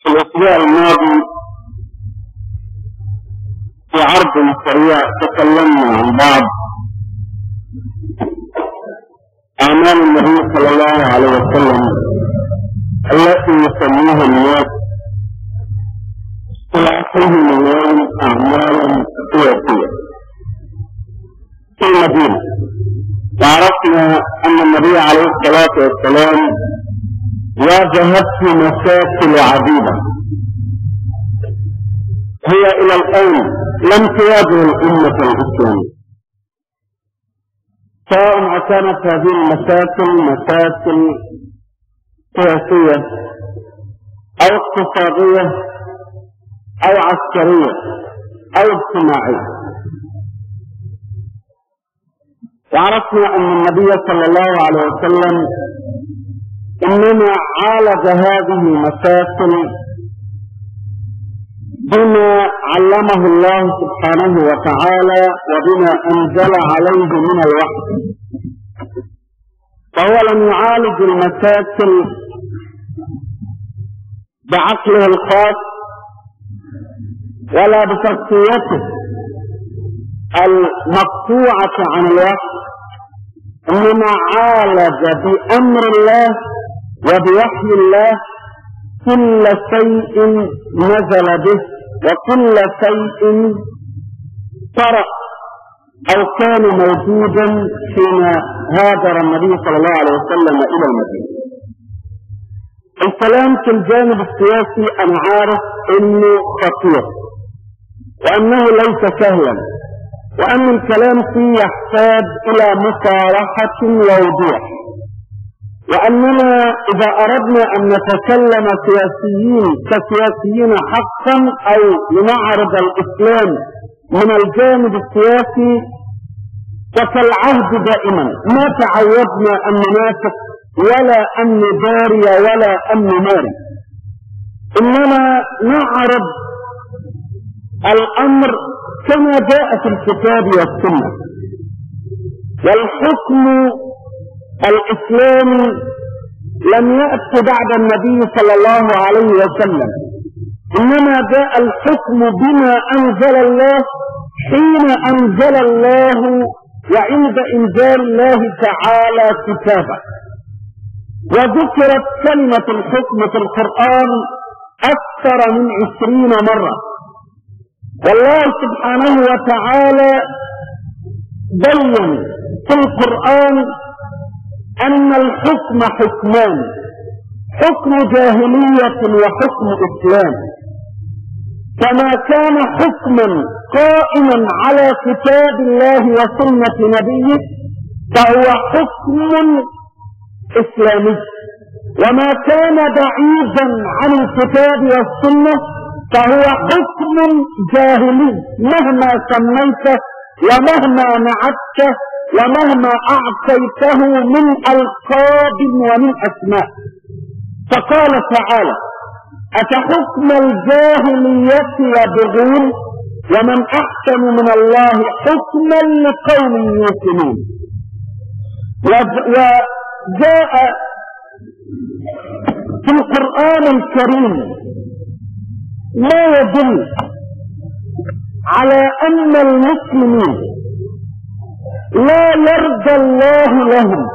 في الأسبوع الماضي في عرض سريع تكلمنا عن بعض أعمال النبي صلى الله عليه وسلم التي يسميها الناس اصطلاحهم اليوم أعمالا سياسية في المدينة. وعرفنا أن النبي عليه الصلاة والسلام واجهته مشاكل عديدة هي إلى الآن لم تواجه الأمة الإسلامية، سواء كانت هذه المشاكل مشاكل سياسية أو اقتصادية أو عسكرية أو اجتماعية. وعرفنا أن النبي صلى الله عليه وسلم إنما عالج هذه المشاكل بما علمه الله سبحانه وتعالى وبما أنزل عليه من الوحي، فهو لم يعالج المشاكل بعقله الخاص ولا بشخصيته المقطوعة عن الوحي، إنما عالج بأمر الله وبوحي الله كل شيء نزل به وكل شيء طرأ أو كان موجودا حين هاجر النبي صلى الله عليه وسلم إلى المدينة. الكلام في الجانب السياسي أنا عارف إنه خطير وأنه ليس سهلا، وأن الكلام فيه يحتاج إلى مصارحة ووضوح، وأننا إذا أردنا أن نتكلم كسياسيين حقا أو لنعرض الإسلام من الجانب السياسي فكالعهد دائما ما تعودنا أن ننافق ولا أن نداري ولا أن نماري، إننا نعرض الأمر كما جاء في الكتاب والسنة. والحكم الإسلامي لم يأت بعد النبي صلى الله عليه وسلم، إنما جاء الحكم بما أنزل الله حين أنزل الله وعند إنزال الله تعالى كتابه. وذكرت كلمة الحكم في القرآن أكثر من 20 مرة، والله سبحانه وتعالى بين في القرآن أن الحكم حكمان، حكم جاهلية وحكم إسلام. كما كان حكما قائما على كتاب الله وسنة نبيه فهو حكم إسلامي، وما كان بعيدا عن الكتاب والسنة فهو حكم جاهلي مهما سميته ومهما نعته ومهما أعطيته من ألقاب ومن أسماء. فقال تعالى: أفحكم الجاهلية يبغون ومن أحسن من الله حكما لقوم يوقنون. وجاء في القرآن الكريم ما يدل على أن المسلمين لا يرضى الله لهم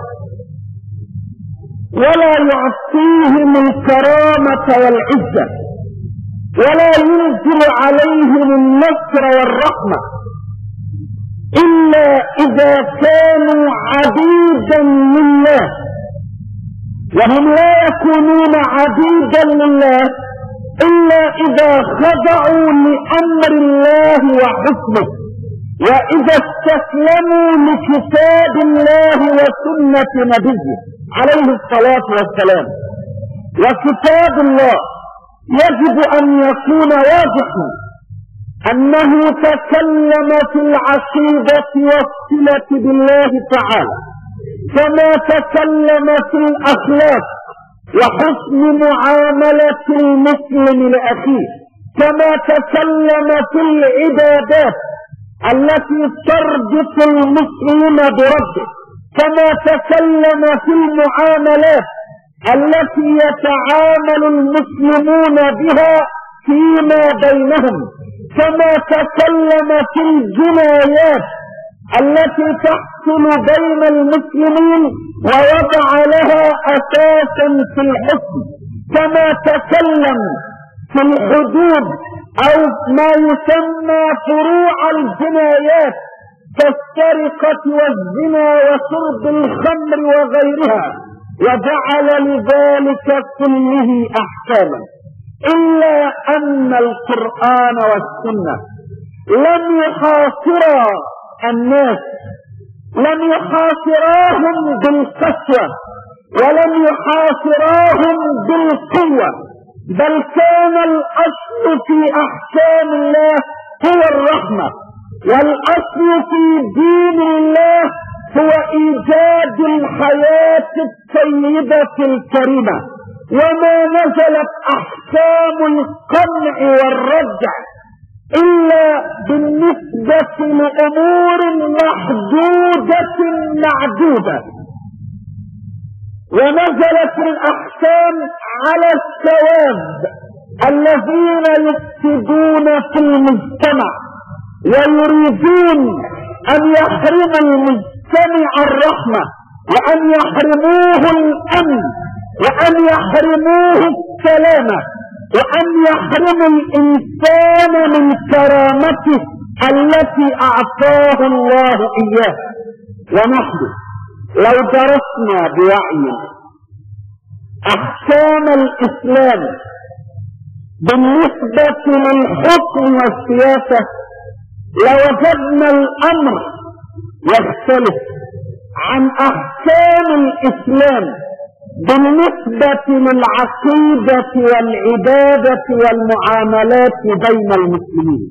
ولا يعطيهم الكرامة والعزة ولا ينزل عليهم النصر والرحمة إلا إذا كانوا عبيدا لله، وهم لا يكونون عبيدا لله إلا إذا خضعوا لأمر الله وحكمه، وإذا استسلموا لكتاب الله وسنة نبيه عليه الصلاة والسلام. وكتاب الله يجب أن يكون واضحا أنه تكلم في العقيدة والصلة بالله تعالى، كما تكلم في الأخلاق وحسن معاملة المسلم لأخيه، كما تكلم في العبادات التي تربط المسلم بربه، كما تكلم في المعاملات التي يتعامل المسلمون بها فيما بينهم، كما تكلم في الجنايات التي تحصل بين المسلمين ووضع لها أساسا في الحكم، كما تكلم في الحدود أو ما يسمى فروع الجنايات كالسرقة والزنا وشرب الخمر وغيرها، وجعل لذلك كله أحكاما. إلا أن القرآن والسنة لم يحاصرا الناس، لم يحاصراهم بالقسوة ولم يحاصراهم بالقوة، بل كان الأصل في أحكام الله هو الرحمة، والأصل في دين الله هو إيجاد الحياة الطيبة الكريمة. وما نزلت أحكام القمع والرجع إلا بالنسبة لأمور محدودة معدودة، ونزلت الأحكام على الشواذ الذين يفسدون في المجتمع ويريدون أن يحرم المجتمع الرحمة، وأن يحرموه الأمن، وأن يحرموه السلامة، وأن يحرموا الإنسان من كرامته التي أعطاه الله إياه. ونحن لو درسنا بوعي أحكام الإسلام بالنسبة للحكم والسياسة لوجدنا الأمر يختلف عن أحكام الإسلام بالنسبة للعقيدة والعبادة والمعاملات بين المسلمين.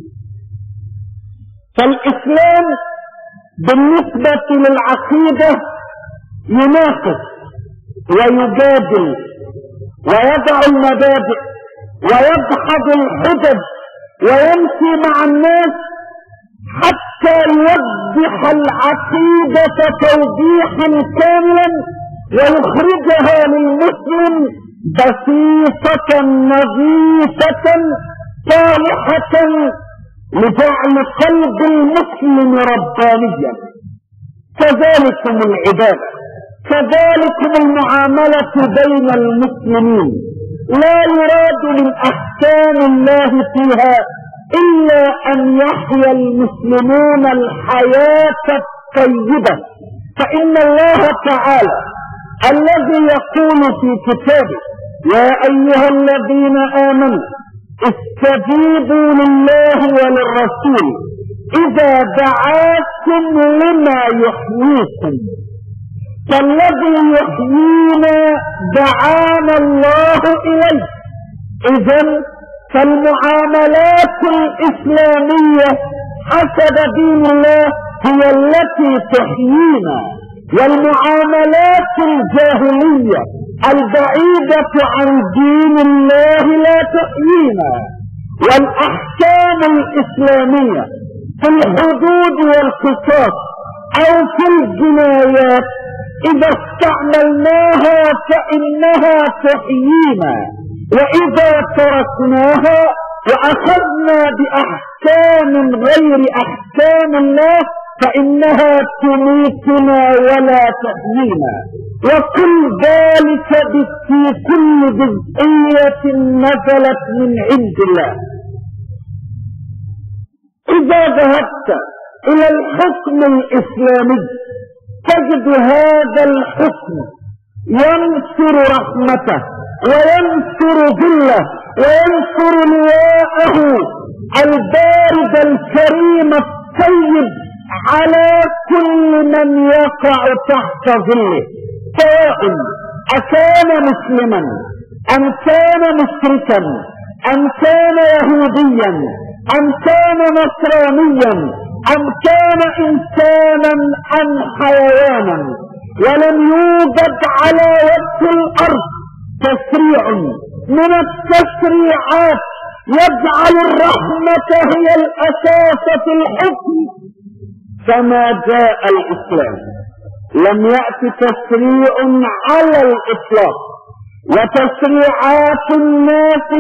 فالإسلام بالنسبة للعقيدة يناقش ويجادل ويضع المبادئ ويدحض الحجج ويمشي مع الناس حتى يوضح العقيدة توضيحا كاملا ويخرجها للمسلم بسيطة نظيفة صالحة لجعل قلب المسلم ربانيا. كذلكم العبادة، كذلكم المعاملة بين المسلمين، لا يراد من أحكام الله فيها إلا أن يحيا المسلمون الحياة الطيبة. فإن الله تعالى الذي يقول في كتابه: يا أيها الذين آمنوا استجيبوا لله وللرسول إذا دعاكم لما يحييكم، فالذي يحيينا دعانا الله إليه. إذن فالمعاملات الإسلامية حسب دين الله هي التي تحيينا، والمعاملات الجاهلية البعيدة عن دين الله لا تحيينا. والأحكام الإسلامية في الحدود والقصاص أو في الجنايات إذا استعملناها فإنها تحيينا، وإذا تركناها وأخذنا بأحكام غير أحكام الله فإنها تميتنا ولا تحيينا. وكل ذلك في كل جزئية نزلت من عند الله. إذا ذهبت إلى الحكم الإسلامي تجد هذا الحكم ينصر رحمته وينصر ظله وينصر لواءه البارد الكريم الطيب على كل من يقع تحت ظله، سواء أكان مسلما أم كان مشركا أم كان يهوديا أم كان نصرانيا أم كان إنسانا أم حيوانا. ولم يوجد على وجه الأرض تشريع من التشريعات يجعل الرحمة هي الأساس في الحكم كما جاء الإسلام. لم يأتي تشريع على الإطلاق وتشريعات الناس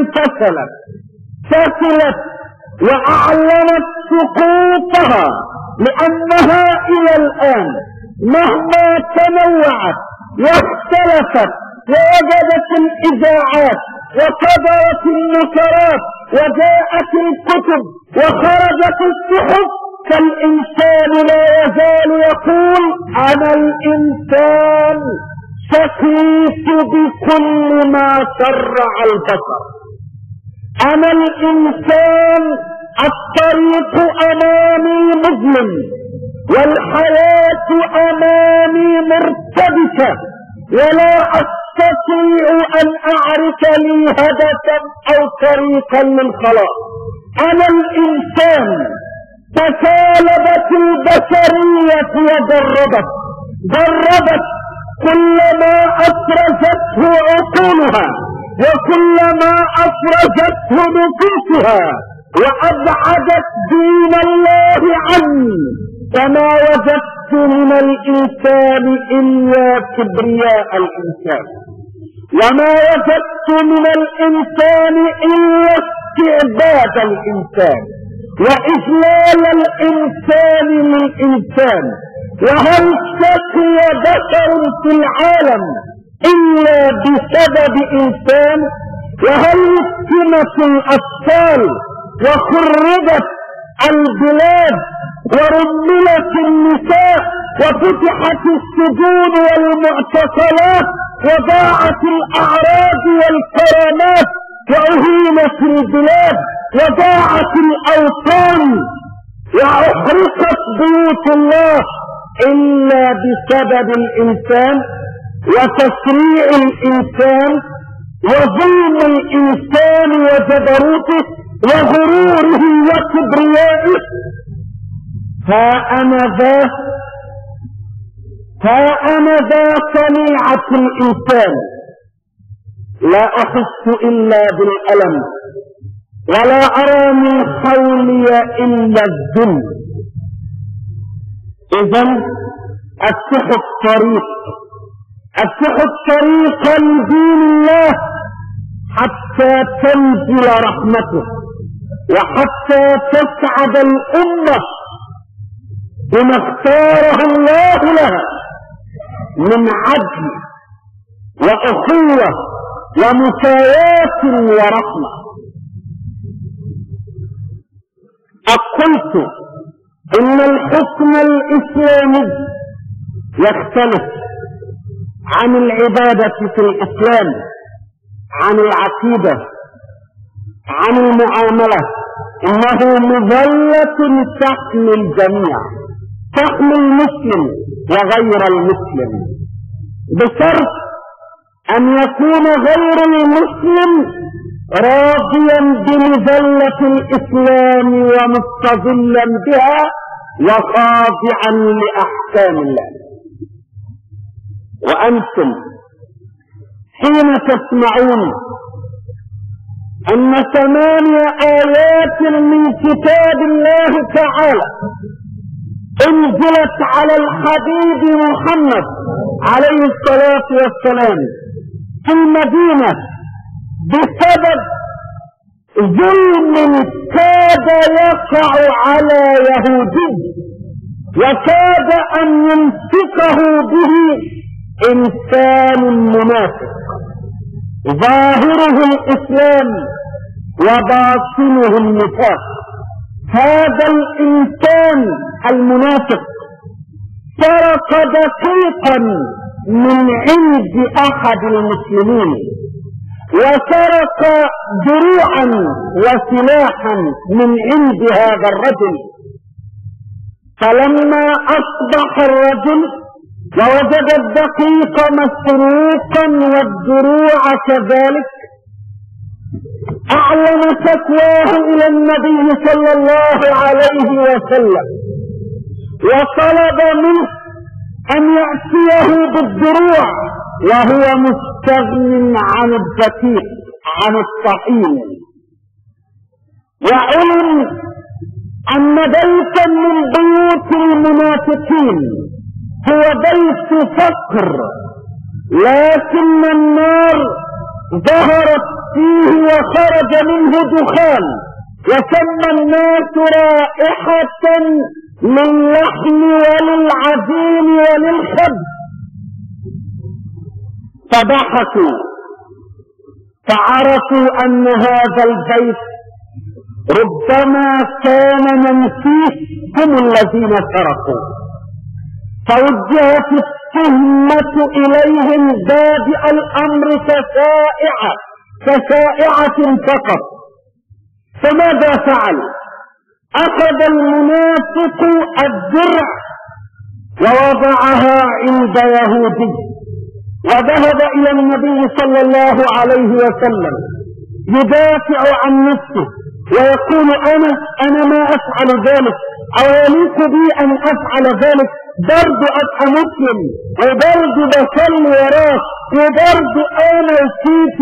فشلت وأعلنت سقوطها، لأنها إلى الآن مهما تنوعت واختلفت ووجدت الإذاعات وصدرت النشرات وجاءت الكتب وخرجت الصحف، فالإنسان لا يزال يقول أنا الإنسان شكيت بكل ما شرع البشر، أنا الإنسان الطريق أمامي مظلم والحياة أمامي مرتبكة ولا أستطيع أن أعرف لي هدفا أو طريقا للخلاص. أنا الإنسان تسالبت البشرية وجربت كل ما أفرزته عقولها وكل ما أفرزته نفوسها وأبعدت دين الله عني، فما وجدت من الإنسان إلا كبرياء الإنسان، وما وجدت من الإنسان إلا استعباد الإنسان وإذلال الإنسان للإنسان. وهل شقي بشر في العالم إلا بسبب إنسان؟ وهل سكنت الأطفال وخربت البلاد ورملت النساء وفتحت السجون والمعتقلات وضاعت الأعراض والكرامات وأهينت البلاد وضاعت الأوطان وأحرقت بيوت الله إلا بسبب الإنسان وتشريع الإنسان وظلم الإنسان وجبروته وغروره وكبريائه؟ ها أنا ذا صنيعة الإنسان، لا أحس إلا بالألم ولا أرى من حولي إلا الذل. إذن أفتح الطريق لدين الله حتى تنزل رحمته وحتى تسعد الأمة بما اختاره الله لها من عدل وأخوة ومساواة ورحمة. قلت إن الحكم الإسلامي يختلف عن العبادة في الإسلام، عن العقيدة، عن المعاملة، إنه مظلة تحمي الجميع، تحمي المسلم وغير المسلم، بشرط أن يكون غير المسلم راضيا بمظلة الإسلام ومستظلا بها وخاضعا لأحكام الله. وأنتم حين تسمعون أن 8 آيات من كتاب الله تعالى انزلت على الحبيب محمد عليه الصلاة والسلام في المدينة بسبب ظلم كاد يقع على يهودي وكاد أن يمسكه به إنسان منافق ظاهره الإسلام وباطنه النفاق، هذا الإنسان المنافق سرق دقيقا من عند أحد المسلمين وسرق دروعا وسلاحا من عند هذا الرجل، فلما أصبح الرجل ووجد الدقيق مسروقا والدروع كذلك أعلن شكواه إلى النبي صلى الله عليه وسلم وطلب منه أن يأتيه بالدروع وهو مستغن عن الدقيق عن الطحين. وعلم أن بيتا من بيوت المنافقين هو بيت فقر، لكن النار ظهرت فيه وخرج منه دخان، وسمى الناس رائحة للحم وللعجين وللخبز، فضحكوا فعرفوا أن هذا البيت ربما كان من فيه هم الذين سرقوا، فوجهت التهمة إليهم بادئ الأمر كشائعة فقط. فماذا فعل؟ أخذ المنافق الدرع ووضعها عند يهودي، وذهب إلى النبي صلى الله عليه وسلم يدافع عن نفسه ويقول أنا ما أفعل ذلك، أو يليق بي أن أفعل ذلك، برضو أبقى مسلم وبرضو بصلي وراك وبرضو أنا كيف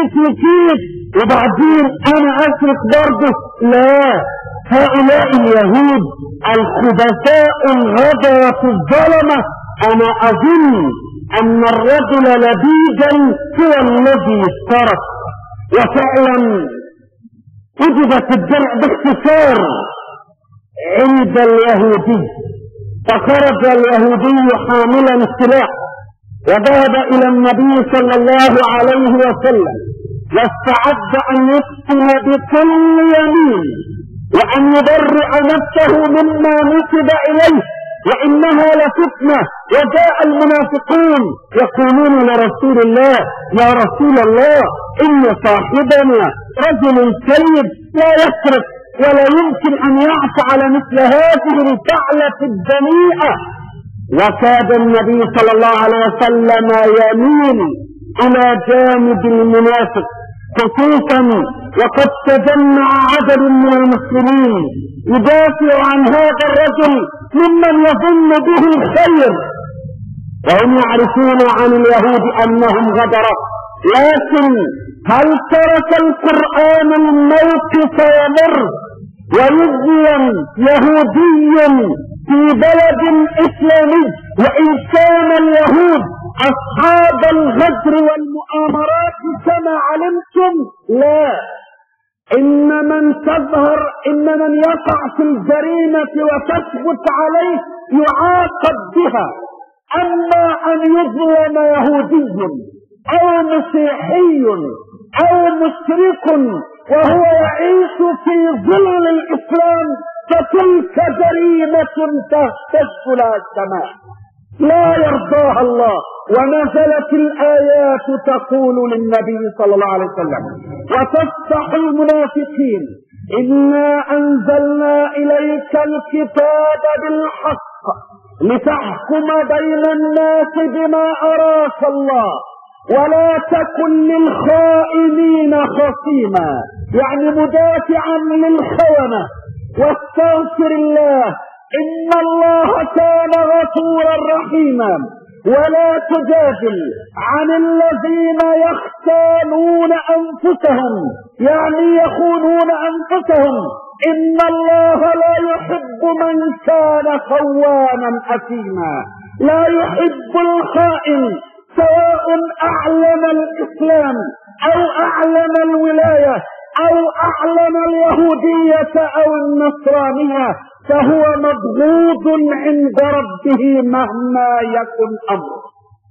وبعدين أنا أسرق برضو. لا، هؤلاء اليهود الخبثاء الغدرة الظلمة، أنا أظن أن الرجل لبيدا هو الذي سرق. وفعلا وجدت الدرع باختصار عند اليهودي، فخرج اليهودي حاملا السلاح وذهب إلى النبي صلى الله عليه وسلم، واستعد أن يقتل بكل يمين وأن يبرئ نفسه مما نسب إليه، وإنها لفتنة. وجاء المنافقون يقولون لرسول الله: يا رسول الله، إن صاحبنا رجل كريم لا يسرق ولا يمكن أن يفعل مثل هذه الفعلة الدنيئة. وكاد النبي صلى الله عليه وسلم يميل إلى جانب المنافق، خصوصا وقد تجمع عدد من المسلمين يدافع عن هذا الرجل ممن يظن به الخير، وهم يعرفون عن اليهود أنهم غدرة. لكن هل ترك القرآن الموقف يمر ويزين يهودي في بلد إسلامي، وإن كان اليهود أصحاب الغدر والمؤامرات كما علمتم؟ لا، إن من يقع في الجريمة وتثبت عليه يعاقب بها. أما أن يظلم يهودي أو مسيحي أو مشرك وهو يعيش في ظل الإسلام، فتلك جريمة تهتز لها السماء، لا يرضاها الله. ونزلت الآيات تقول للنبي صلى الله عليه وسلم: وتفتح المنافقين: إنا أنزلنا إليك الكتاب بالحق لتحكم بين الناس بما أراك الله ولا تكن للخائنين خصيما، يعني مدافعا للخونة. واستغفر الله، إن الله كان غفورا رحيما. ولا تجادل عن الذين يختانون أنفسهم، يعني يخونون أنفسهم. إن الله لا يحب من كان خوانا أثيما، لا يحب الخائن، سواء أعلن الإسلام أو أعلن الولاية أو أعلن اليهودية أو النصرانية، فهو مبغوض عند ربه مهما يكن أمره.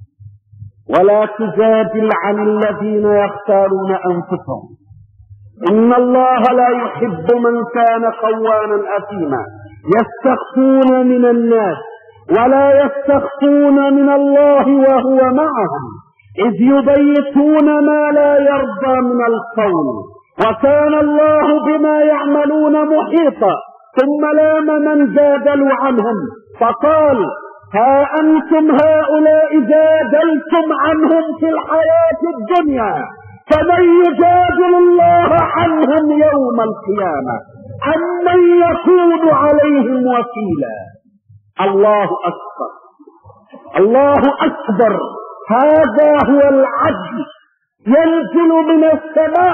ولا تجادل عن الذين يختارون أنفسهم، إن الله لا يحب من كان خوانا أثيما. يستخفون من الناس ولا يستخفون من الله وهو معهم، إذ يبيتون ما لا يرضى من القول، وكان الله بما يعملون محيطا. ثم لام من جادلوا عنهم فقال: ها أنتم هؤلاء جادلتم عنهم في الحياة الدنيا، فمن يجادل الله عنهم يوم القيامة؟ أمن يكون عليهم وكيلا؟ الله أكبر، الله أكبر. هذا هو العدل ينزل من السماء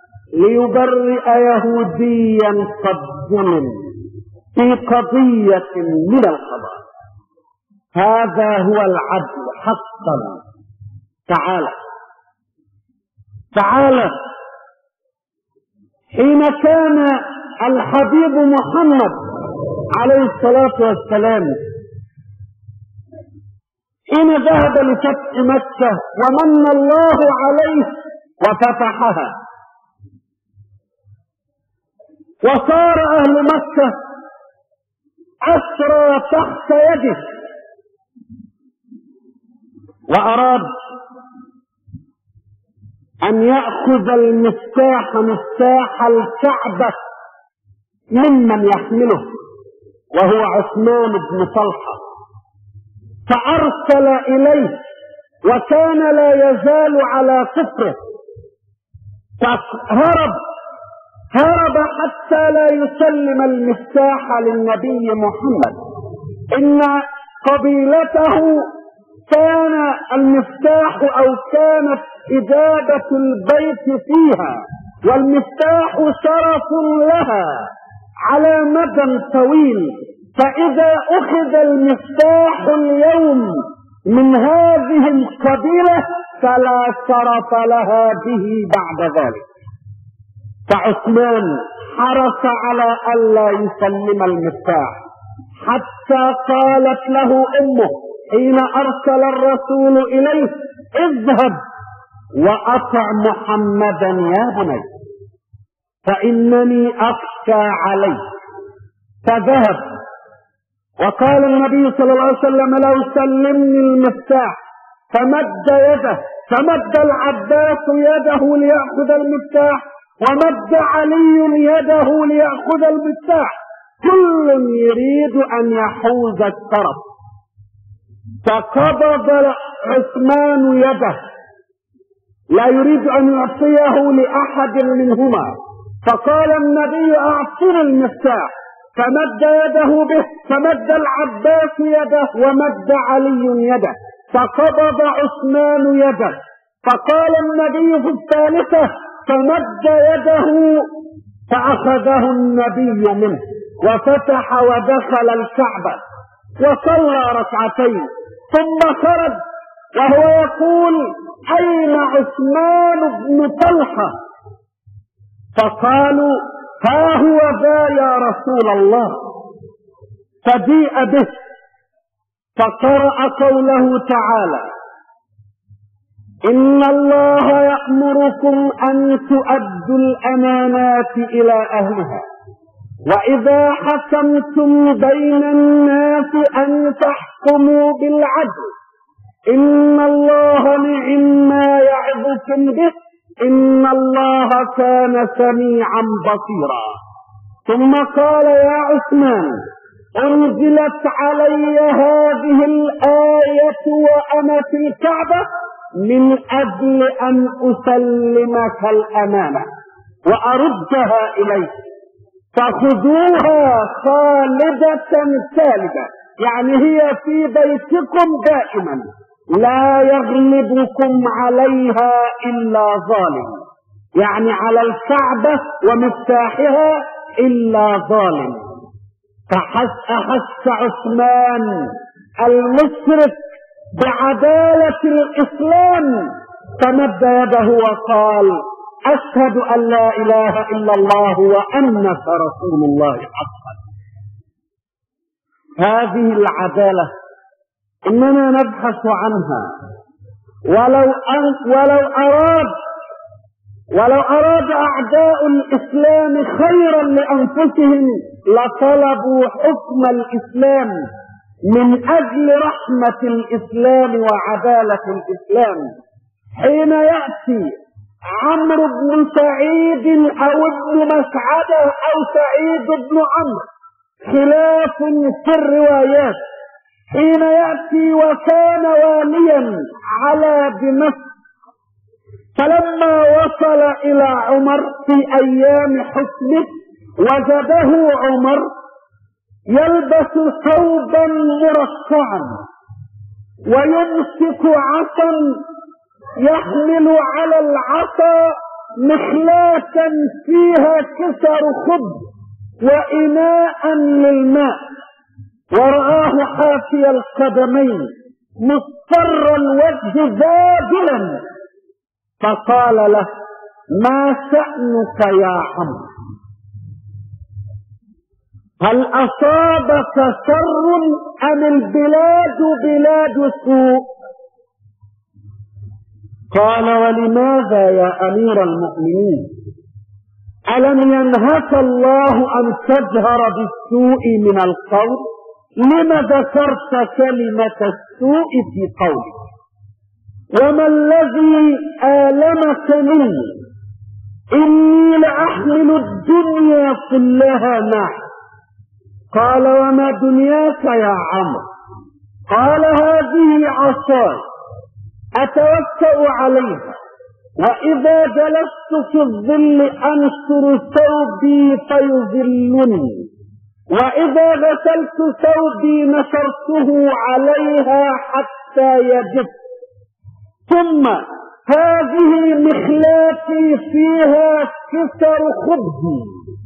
ليبرئ يهوديا قد ظلم في قضية من القضايا. هذا هو العدل حقا. تعالى تعالى. حين كان الحبيب محمد عليه الصلاة والسلام حين ذهب لفتح مكة ومن الله عليه وفتحها، وصار أهل مكة أسرى تحت يده، وأراد أن يأخذ المفتاح، مفتاح الكعبة، ممن يحمله وهو عثمان بن طلحة، فأرسل إليه وكان لا يزال على كفره، هرب حتى لا يسلم المفتاح للنبي محمد. إن قبيلته كان المفتاح أو كانت إجابة البيت فيها، والمفتاح شرف لها على مدى طويل، فإذا أخذ المفتاح اليوم من هذه القبيلة فلا شرف لها به بعد ذلك. فعثمان حرص على ألا يسلم المفتاح، حتى قالت له أمه حين أرسل الرسول إليه: اذهب وأطع محمدا يا بني فإنني أخشى عليه. فذهب، وقال النبي صلى الله عليه وسلم: لو سلمني المفتاح، فمد العباس يده ليأخذ المفتاح، ومد علي يده ليأخذ المفتاح، كل يريد أن يحوز الشرف. فقبض عثمان يده لا يريد أن يعطيه لأحد منهما، فقال النبي: أعطني المفتاح، فمد يده به، فمد العباس يده ومد علي يده، فقبض عثمان يده، فقال النبي في الثالثة فمد يده، فأخذه النبي منه وفتح ودخل الكعبة وصلى ركعتين، ثم خرج وهو يقول: أين عثمان بن طلحة؟ فقالوا: ها هو ذا يا رسول الله. فجيء به فقرأ قوله تعالى: إن الله يأمركم أن تؤدوا الأمانات إلى أهلها وإذا حكمتم بين الناس أن تحكموا بالعدل إن الله نعما يعظكم به إن الله كان سميعا بصيرا. ثم قال: يا عثمان، أنزلت علي هذه الآية وأنا في الكعبة من أجل أن أسلمك الأمانة وأردها إليك، فخذوها خالدة سالبة، يعني هي في بيتكم دائما، لا يغلبكم عليها إلا ظالم، يعني على الكعبة ومفتاحها إلا ظالم. فأحس عثمان المشرك بعدالة الإسلام، فمد يده وقال: أشهد أن لا إله إلا الله وأنك رسول الله حقا. هذه العدالة إننا نبحث عنها، ولو أراد أعداء الإسلام خيرا لأنفسهم لطلبوا حكم الإسلام من أجل رحمة الإسلام وعدالة الإسلام. حين يأتي عمرو بن سعيد أو ابن مسعدة أو سعيد بن عمرو، خلاف في الروايات، حين يأتي وكان واليا على دمشق، فلما وصل إلى عمر في أيام حكمه وجده عمر يلبس ثوبا مرصعا ويمسك عصا، يحمل على العصا مخلاة فيها كسر خبز وإناء للماء، ورآه حافي القدمين مصفر الوجه ذابلا، فقال له: ما شأنك يا عمرو؟ هل أصابك شر أم البلاد بلاد سوء؟ قال ولماذا يا أمير المؤمنين؟ ألم ينهك الله أن تجهر بالسوء من القول؟ لم ذكرت كلمة السوء في قولك؟ وما الذي آلمك مني؟ إني لأحمل الدنيا كلها معي. قال وما دنياك يا عمرو؟ قال هذه عصاي أتوكأ عليها، وإذا جلست في الظل أنشر ثوبي فيظلني، وإذا غسلت ثوبي نشرته عليها حتى يجف، ثم هذه مخلاتي فيها كسر خبزي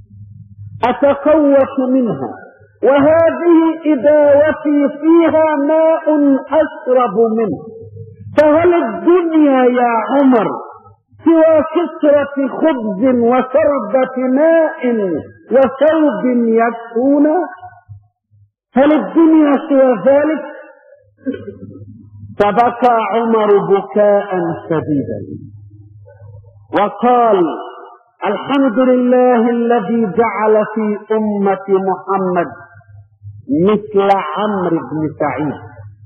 أتقوت منها، وهذه إداوتي فيها ماء أشرب منه، فهل الدنيا يا عمر سوى كسرة خبز وشربة ماء وثوب يكفون؟ هل الدنيا سوى ذلك؟ فبكى عمر بكاء شديدا وقال الحمد لله الذي جعل في أمة محمد مثل عمرو بن سعيد.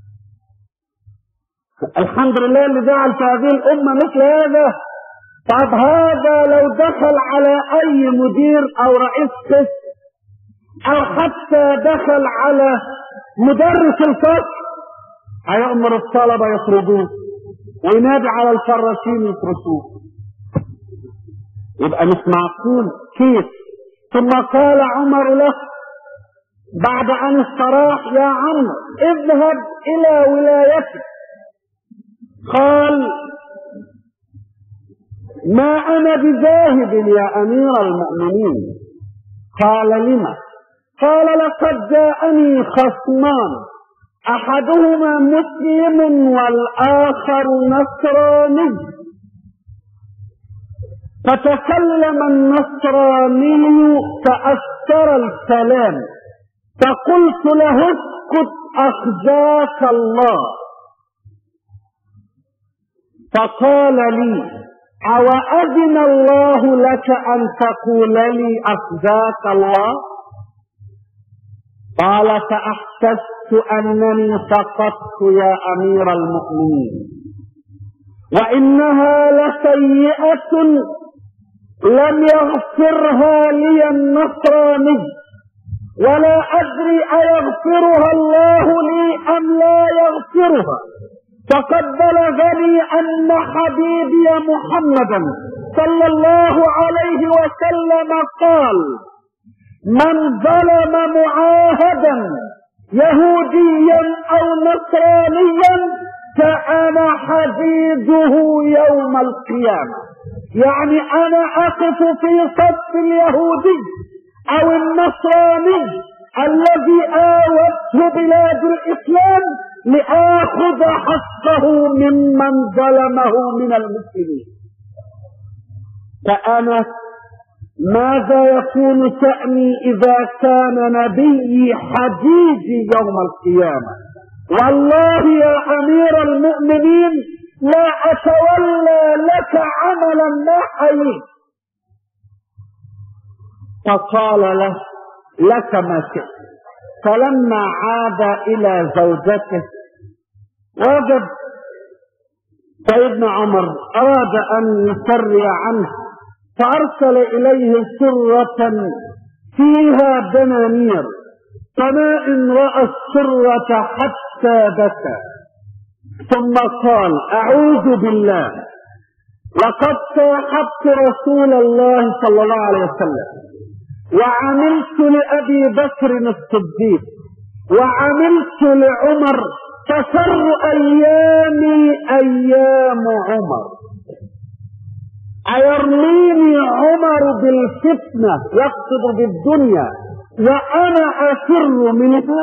الحمد لله اللي جعل في هذه الأمة مثل هذا. طب هذا لو دخل على أي مدير أو رئيس قسم أو حتى دخل على مدرس الفصل هيأمر الطلبة يخرجوه وينادي على الفراشين يفرشوه. يبقى مش معقول كيف. ثم قال عمر له بعد أن استراح يا عمرو اذهب إلى ولايتك. قال ما أنا بذاهب يا أمير المؤمنين. قال لما؟ قال لقد جاءني خصمان أحدهما مسلم والآخر نصراني، فتكلم النصراني فأكثر الكلام، فقلت له اسكت أخزاك الله. فقال لي أوأذن الله لك أن تقول لي أخزاك الله؟ قال فأحسست أنني سقطت يا أمير المؤمنين، وإنها لسيئة لم يغفرها لي النصراني، ولا أدري أيغفرها الله لي أم لا يغفرها. فقد بلغني أن حبيبي محمدا صلى الله عليه وسلم قال من ظلم معاهدا يهوديا أو نصرانيا فأنا حديده يوم القيامة. يعني أنا أقف في صف اليهودي أو النصراني الذي آوته بلاد الإسلام لآخذ حقه ممن ظلمه من المسلمين. فأنا ماذا يكون شأني إذا كان نبيي حديدي يوم القيامة؟ والله يا أمير المؤمنين لا أتولى لك عملا ما حييت. فقال له لك ما شئت. فلما عاد إلى زوجته وجد سيدنا عمر أراد أن يسري عنه، فأرسل إليه سرة فيها دنانير، فما إن رأى السرة حتى بكى، ثم قال أعوذ بالله لقد صاحبت رسول الله صلى الله عليه وسلم، وعملت لأبي بكر الصديق، وعملت لعمر، فشر أيامي أيام عمر. أيرميني عمر بالفتنة يقصد بالدنيا وأنا أفر منها؟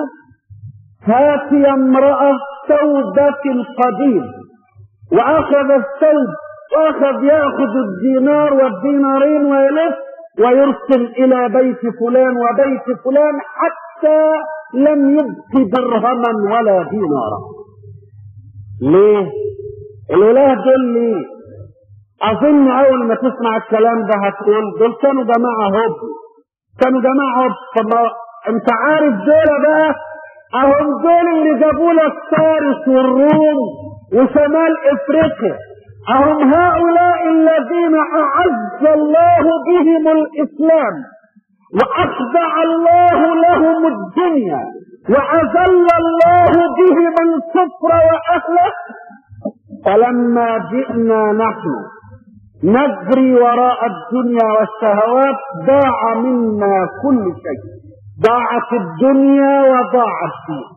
هاتي امرأة ثوبة القديم، وأخذ الثوب واخذ ياخذ الدينار والدينارين ويلف ويرسل الى بيت فلان وبيت فلان حتى لم يبق درهما ولا دينارا. ليه؟ الاله دول ليه؟ اظن اول ما تسمع الكلام ده هتقول دول كانوا جماعه هوب، كانوا جماعه هوب. طب انت عارف دول بقى اهم دول اللي جابوا لك فارس والروم وشمال افريقيا، اهم هؤلاء الذين اعز الله بهم الاسلام واخضع الله لهم الدنيا واذل الله بهم الكفر واهله. فلما جئنا نحن نجري وراء الدنيا والشهوات ضاع منا كل شيء، ضاعت الدنيا وضاع الدين.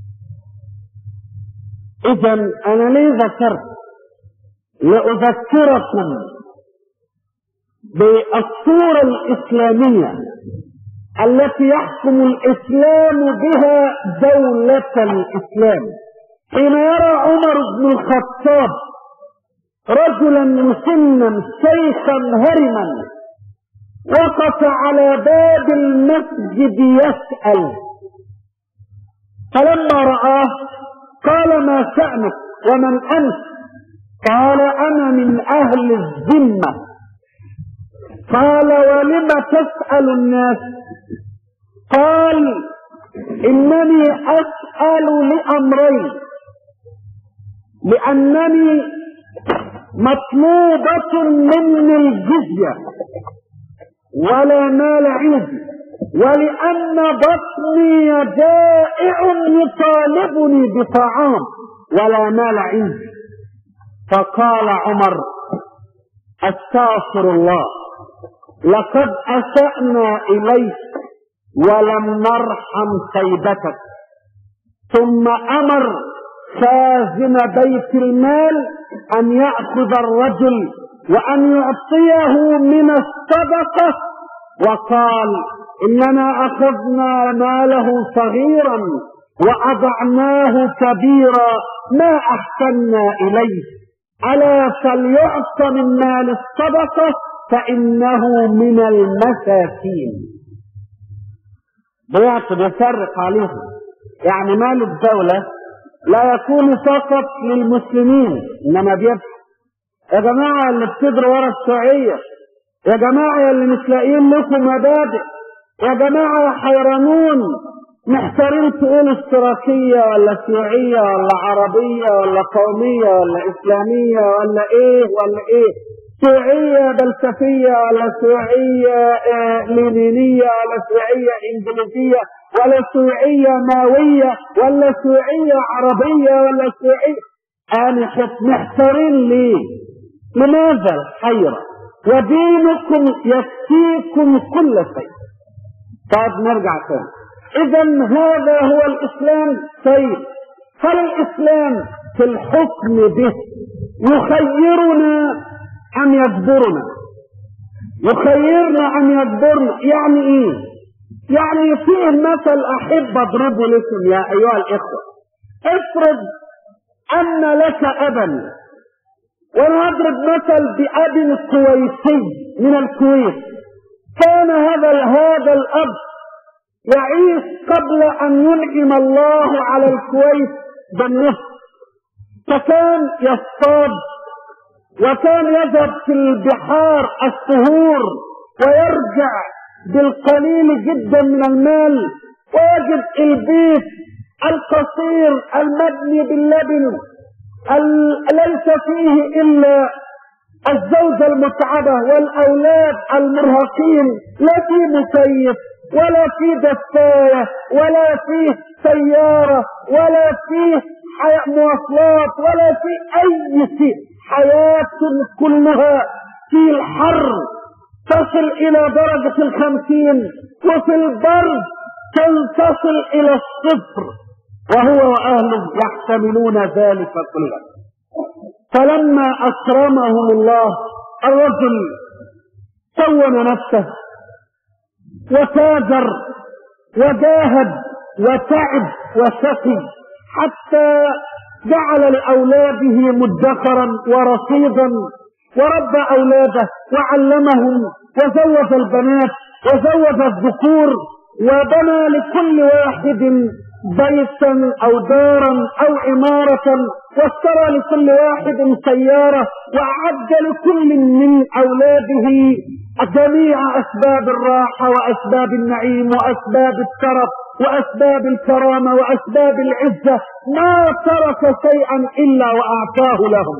اذا انا ليه ذكرت؟ لأذكركم بالصورة الإسلامية التي يحكم الإسلام بها دولة الإسلام. حين يرى عمر بن الخطاب رجلا مسنا شيخا هرما وقف على باب المسجد يسأل، فلما رآه قال: ما شأنك ومن أنت؟ قال: أنا من أهل الذمة. قال: ولم تسأل الناس؟ قال: إنني أسأل لأمرين، لأنني مطلوبة مني الجزية ولا مال عندي، ولأن بطني جائع يطالبني بطعام ولا مال عندي. فقال عمر: استغفر الله، لقد أسأنا إليك ولم نرحم سيدتك. ثم أمر خازن بيت المال أن يأخذ الرجل وأن يعطيه من الصدقة، وقال: إننا أخذنا ماله صغيرا وأضعناه كبيرا ما أحسنا إليه، ألا فليعط من مال الصدقة فإنه من المساكين. بيفرق عليهم، يعني مال الدولة لا يكون فقط للمسلمين إنما بيبقى يا جماعة اللي بتجروا ورا الشيوعية، يا جماعة اللي مش لاقيين لكم مبادئ، يا جماعة حيرانون محتارين تقول اشتراكية ولا شيوعية ولا عربية ولا قومية ولا إسلامية ولا إيه ولا إيه، شيوعية بلسفية ولا شيوعية لينينية ولا شيوعية إنجليزية ولا شيوعية ماوية ولا شيوعية عربية ولا شيوعية. أنا محتارين ليه؟ لماذا الحيرة؟ ودينكم يكفيكم كل شيء. طيب نرجع تاني. إذا هذا هو الإسلام. طيب هل الإسلام في الحكم به يخيرنا أم يجبرنا؟ يخيرنا أم يجبرنا يعني إيه؟ يعني فيه مثل أحب أضربه لكم يا أيها الإخوة. افرض أن لك أبا، وأنا أضرب مثل بأب كويتي من الكويت. كان هذا الأب يعيش قبل أن ينعم الله على الكويت بالنفط، فكان يصطاد وكان يذهب في البحار الشهور ويرجع بالقليل جدا من المال، ويجد البيت القصير المبني باللبن ليس فيه إلا الزوجة المتعبة والأولاد المرهقين، لا في مكيف ولا في دفاية ولا فيه سيارة ولا فيه مواصلات ولا في أي شيء. حياة كلها في الحر تصل إلى درجة 50، وفي البرد تصل إلى 0، وهو وأهله يحتملون ذلك كله. فلما أكرمهم الله الرجل كون نفسه وتاجر وجاهد وتعب وشقي حتى جعل لأولاده مدخرا ورصيدا، وربى أولاده وعلمهم وزوج البنات وزوج الذكور وبنى لكل واحد بيتا أو دارا أو عمارة واشترى لكل واحد سيارة وأعد لكل من أولاده جميع أسباب الراحة وأسباب النعيم وأسباب الترف وأسباب الكرامة وأسباب العزة، ما ترك شيئا إلا وأعطاه لهم.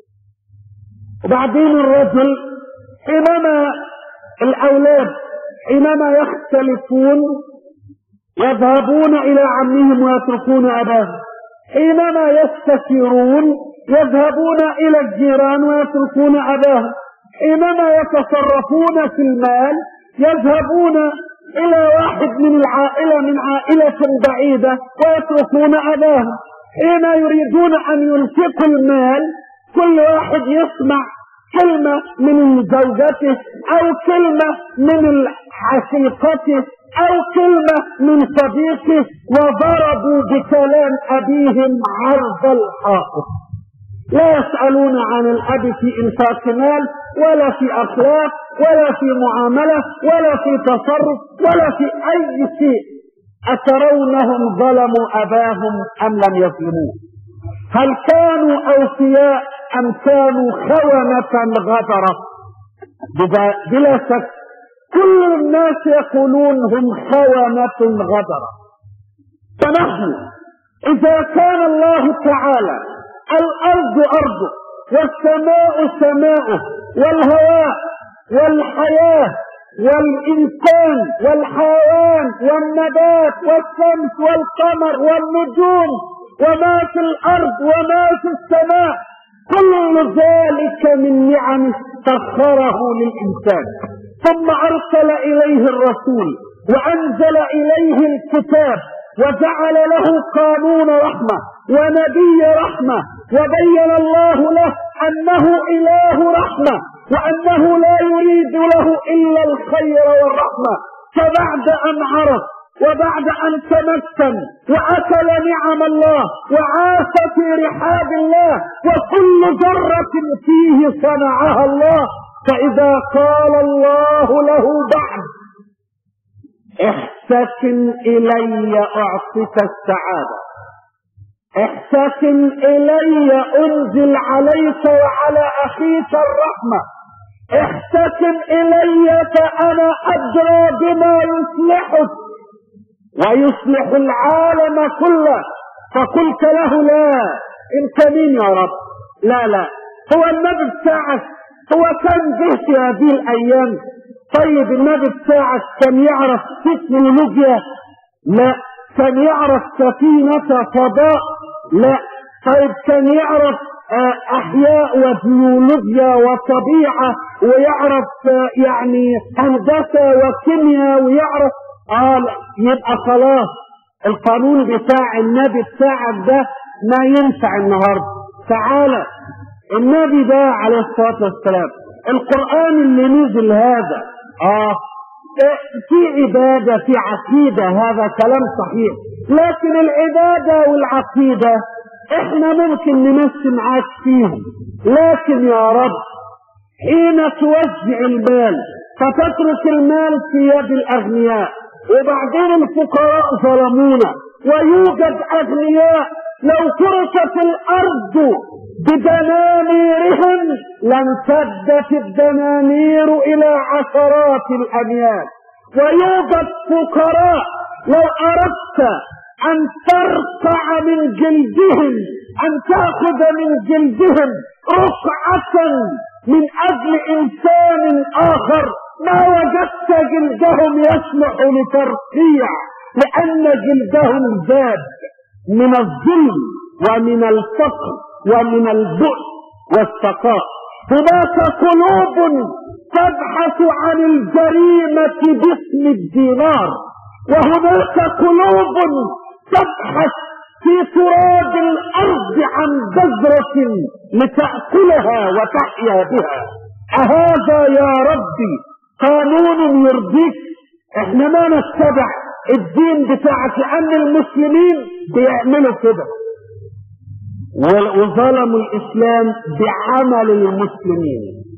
وبعدين الرجل حينما الأولاد حينما يختلفون يذهبون إلى عمهم ويتركون أباهم، حينما يستشيرون يذهبون إلى الجيران ويتركون أباهم، حينما يتصرفون في المال يذهبون إلى واحد من العائلة من عائلة بعيدة ويتركون أباهم، حين يريدون أن ينفقوا المال كل واحد يسمع كلمة من زوجته أو كلمة من حشيقته أو كلمة من صديقه وضربوا بكلام أبيهم عرض الحائط، لا يسألون عن الأب في إنفاق مال ولا في أخلاق ولا في معاملة ولا في تصرف ولا في أي شيء. أترونهم ظلموا أباهم أم لم يظلموه؟ هل كانوا أوفياء أم كانوا خونة غدرة؟ بلا شك كل الناس يقولون هم خونة غدرة. فنحن إذا كان الله تعالى الأرض أرضه والسماء سماؤه والهواء والحياة والإنسان والحيوان والنبات والشمس والقمر والنجوم وما في الأرض وما في السماء كل ذلك من نعم سخره للإنسان، ثم أرسل إليه الرسول وأنزل إليه الكتاب وجعل له قانون رحمة ونبي رحمة، وبين الله له أنه إله رحمة وأنه لا يريد له إلا الخير والرحمة. فبعد أن عرف وبعد أن تمكن وأكل نعم الله وعاش في رحاب الله وكل ذرة فيه صنعها الله، فإذا قال الله له بعد احتكم إلي أعطيك السعادة، احتكم إلي أنزل عليك وعلى أخيك الرحمة، احتكم إلي فأنا أدرى بما يصلحك ويصلح العالم كله. فقلت له لا، انت مين يا رب؟ لا هو النبي بتاعك هو كان جه في هذه الأيام؟ طيب النبي بتاعك كان يعرف تكنولوجيا؟ لا. كان يعرف سفينة فضاء؟ لا. طيب كان يعرف أحياء وجيولوجيا وطبيعة ويعرف يعني هندسة وكيمياء ويعرف يبقى خلاص القانون بتاع النبي بتاعك ده ما ينفع النهارده. تعالى النبي ده عليه الصلاة والسلام القرآن اللي نزل هذا في عبادة في عقيدة، هذا كلام صحيح، لكن العبادة والعقيدة احنا ممكن نمشي معاك فيهم، لكن يا رب حين توزع المال فتترك المال في يد الأغنياء وبعدين الفقراء ظلمونا، ويوجد أغنياء لو تركت الأرض بدنانيرهم لامتدت الدنانير إلى عشرات الأميال، ويوجد فقراء لو أردت أن ترقع من جلدهم أن تأخذ من جلدهم رقعة من أجل إنسان آخر ما وجدت جلدهم يصلح لترقيع، لأن جلدهم زاد من الظلم ومن الفقر ومن البؤس والشقاء. هناك قلوب تبحث عن الجريمة باسم الدينار، وهناك قلوب تبحث في تراب الأرض عن بذرة لتأكلها وتحيا بها. أهذا يا ربي قانون يرضيك؟ احنا ما نتبع الدين بتاعك لأن المسلمين بيعملوا كده، وظلموا الإسلام بعمل المسلمين.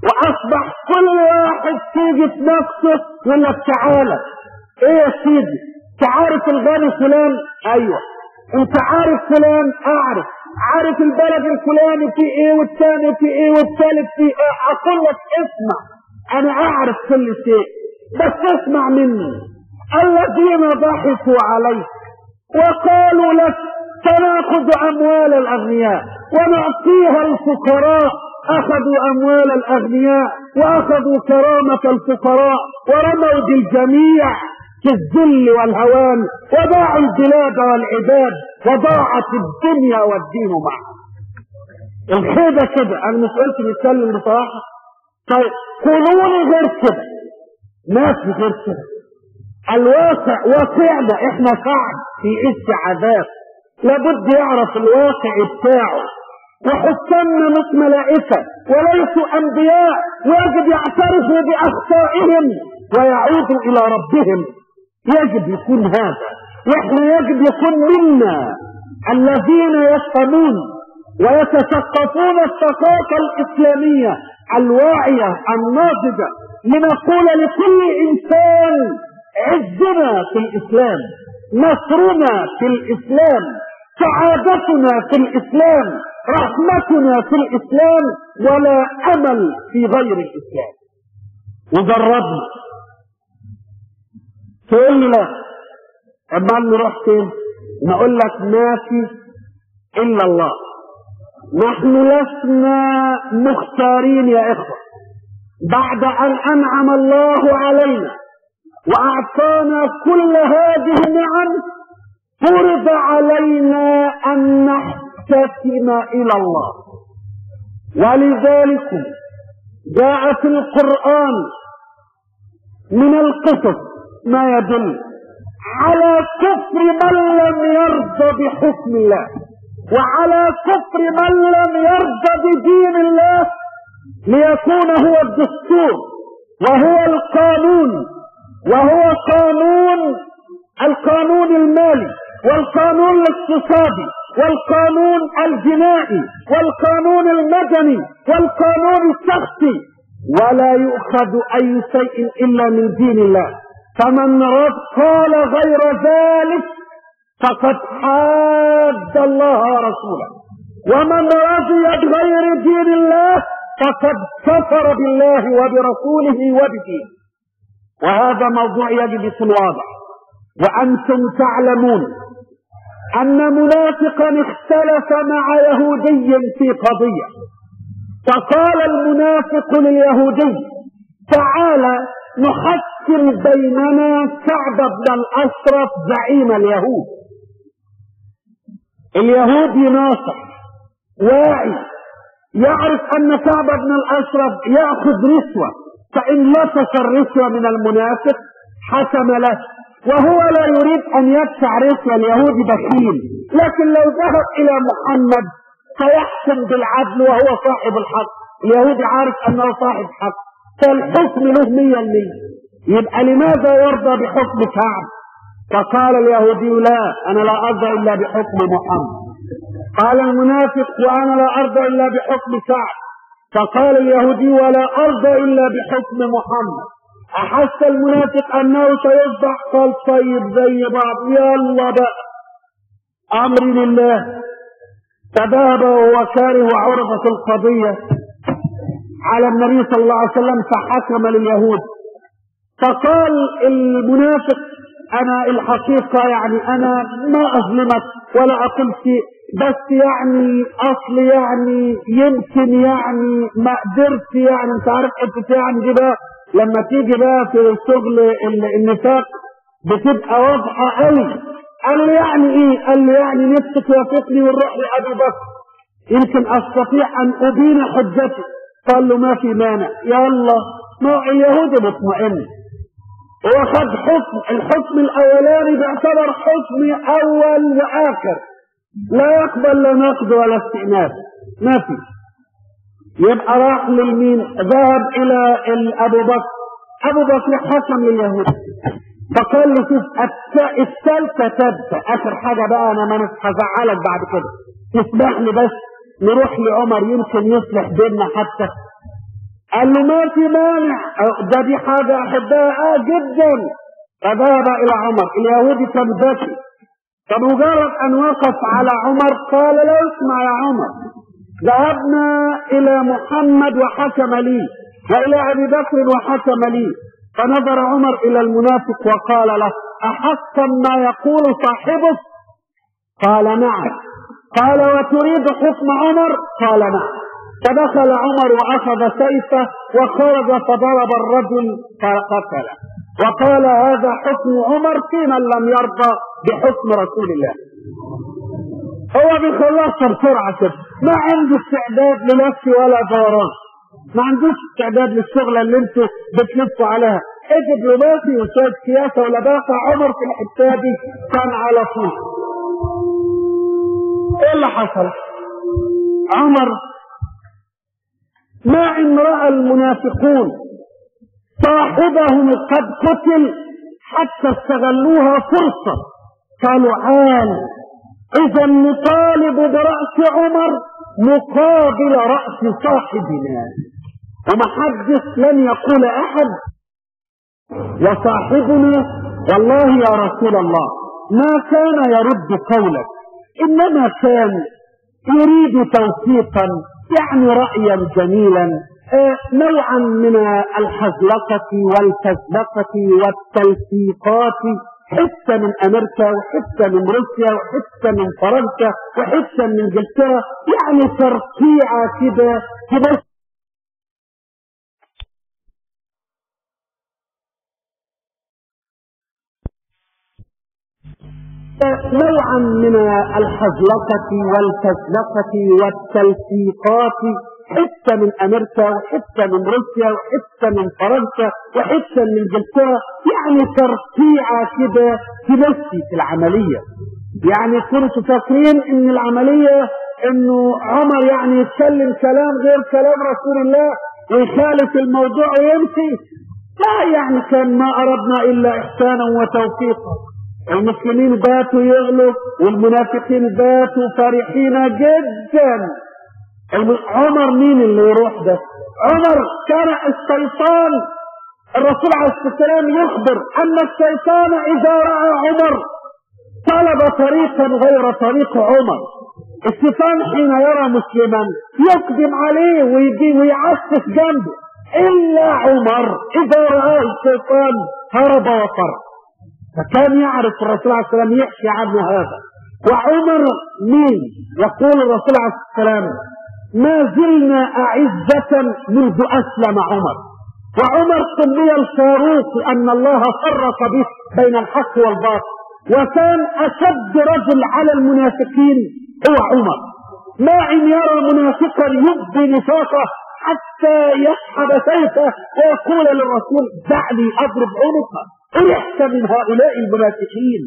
واصبح كل واحد تيجي تنافسه يقول لك تعالى ايه يا سيدي، تعرف الغني فلان؟ ايوه. انت عارف فلان؟ اعرف. عارف البلد الفلاني في ايه والثاني في ايه والثالث في ايه؟ اقول لك اسمع، انا اعرف كل شيء بس اسمع مني. الذين ضحكوا عليك وقالوا لك سنأخذ اموال الاغنياء ونعطيها الفقراء، اخذوا اموال الاغنياء واخذوا كرامة الفقراء ورموا بالجميع في الذل والهوان وضاعوا البلاد والعباد وضاعت الدنيا والدين معا. الخيبة كده. انا مش قلت نتكلم بصراحة؟ طيب قولوني غير كده. ما في غير كده. الواقع واقعنا، احنا شعب في عز عذاب، لابد يعرف الواقع بتاعه. وحكامنا مش ملائكة وليسوا انبياء، ويجب يعترفوا باخطائهم ويعودوا الى ربهم. يجب يكون هذا، واحنا يجب يكون منا الذين يفهمون ويتثقفون الثقافة الاسلامية الواعية الناضجة، لنقول لكل انسان عزنا في الاسلام، نصرنا في الاسلام، سعادتنا في الاسلام، رحمتنا في الاسلام، ولا امل في غير الاسلام. وجربنا. تقول لي لا، اما نروح فين؟ نقول لك ما في الا الله. نحن لسنا مختارين يا اخوة. بعد ان انعم الله علينا واعطانا كل هذه النعم، فرض علينا ان نحتكم الى الله. ولذلك جاء في القرآن من القصص ما يدل على كفر من لم يرضى بحكم الله، وعلى كفر من لم يرضى بدين الله ليكون هو الدستور وهو القانون، وهو القانون المالي والقانون الاقتصادي والقانون الجنائي والقانون المدني والقانون الشخصي، ولا يؤخذ اي شيء الا من دين الله. فمن قال غير ذلك فقد حاد الله ورسوله، ومن رضي بغير دين الله فقد كفر بالله وبرسوله وبدينه. وهذا موضوع يجب يكون واضح. وانتم تعلمون ان منافقا اختلف مع يهودي في قضية، فقال المنافق لليهودي تعالى نحكم بيننا كعب بن الاشرف زعيم اليهود. اليهودي ناصح واعي، يعرف ان كعب بن الاشرف ياخذ رشوة، فان لفت الرشوة من المنافق حكم له، وهو لا يريد ان يدفع رشوة. اليهودي بخيل، لكن لو ذهب الى محمد فيحكم بالعدل وهو صاحب الحق. اليهودي عارف انه صاحب حق، فالحكم له 100%. يبقى لماذا يرضى بحكم كعب؟ فقال اليهودي لا، انا لا ارضى الا بحكم محمد. قال المنافق وانا لا ارضى الا بحكم كعب. فقال اليهودي ولا ارضى الا بحكم محمد. احس المنافق انه سيصبح، قال طيب زي بعض، يلا بقى امري لله. فذهب وهو كاره وعرضت القضية على النبي صلى الله عليه وسلم فحكم لليهود. فقال المنافق انا الحقيقة يعني انا ما اظلمك ولا اقول شيء، بس يعني اصل يعني يمكن يعني ما قدرت، يعني انت عارف انت يعني دي بقى لما تيجي بقى في شغل النفاق بتبقى واضحة قوي. قال له يعني ايه؟ قال له يعني نفسك توافقني ونروح لابي بكر يمكن استطيع ان ابين حجتي. قال له ما في مانع، يلا. ما اليهود مطمئن، هو خد الحكم الاولاني بيعتبر حكم اول واخر، لا يقبل لا نقد ولا استئناف، ما في. يبقى راح للمين؟ ذهب الى ابو بكر. ابو بكر حكم لليهود، فقال له شوف الثالثة تبقى اخر حاجة بقى، انا ما هزعلك بعد كده، تسمح لي بس نروح لعمر يمكن يصلح بيننا حتى. قال له ما في مانع، ده دي حاجة أحبها جدا. فذهب إلى عمر. اليهودي كان ذكي، فمجرد أن وقف على عمر قال لا اسمع يا عمر، ذهبنا إلى محمد وحكم لي، وإلى أبي بكر وحكم لي. فنظر عمر إلى المنافق وقال له أحقا ما يقول صاحبك؟ قال نعم. قال وتريد حكم عمر؟ قال نعم. فدخل عمر وأخذ سيفه وخرج فضرب الرجل فقتله، وقال هذا حكم عمر في من لم يرضى بحكم رسول الله. هو بيخلصها بسرعة كده، ما عنده استعداد للف ولا دوران، ما عندوش استعداد للشغلة اللي انتوا بتلفوا عليها. دبلوماسي وشوية سياسة ولا باقة. عمر في الحتة دي كان على طول. ايه اللي حصل؟ عمر ما ان رأى المنافقون صاحبهم قد قتل حتى استغلوها فرصة، قالوا عال اذا نطالب برأس عمر مقابل رأس صاحبنا. ومحدث لن يقول احد وصاحبنا والله يا رسول الله ما كان يرد قولك، انما كان يريد توثيقا، يعني رأيا جميلا، نوعا من الحزلقة والفزلقة والتلفيقات، حتى من امريكا وحتى من روسيا وحتى من فرنسا وحتى من انجلترا، يعني ترقيعة كده نوعا من الحزلقة والفزلقة والتلفيقات، حتى من امريكا وحتى من روسيا وحتى من فرنسا وحتى من انجلترا، يعني ترقيعة كده تمشي في العملية. يعني كنتوا فاكرين ان العملية انه عمر يعني يتكلم كلام غير كلام رسول الله ويخالف الموضوع ويمشي؟ لا، يعني كان ما اردنا الا احسانا وتوفيقا. المسلمين باتوا يغلوا والمنافقين باتوا فرحين جدا. عمر مين اللي يروح ده؟ عمر كان الشيطان، الرسول عليه الصلاة والسلام يخبر ان الشيطان اذا رأى عمر طلب طريقا غير طريق عمر. الشيطان حين يرى مسلما يقدم عليه ويجي ويعسف جنبه، الا عمر اذا رآه الشيطان هرب وفر. فكان يعرف الرسول عليه الصلاة والسلام يحكي عنه هذا. وعمر مين؟ يقول الرسول عليه الصلاة والسلام ما زلنا أعزة منذ أسلم عمر. وعمر سمي الفاروق لأن الله فرق به بين الحق والباطل، وكان أشد رجل على المنافقين هو عمر. ما إن يرى منافقا يبدي نفاقه حتى يسحب سيفه ويقول للرسول دعني أضرب عنقه، أرحت من هؤلاء المنافقين.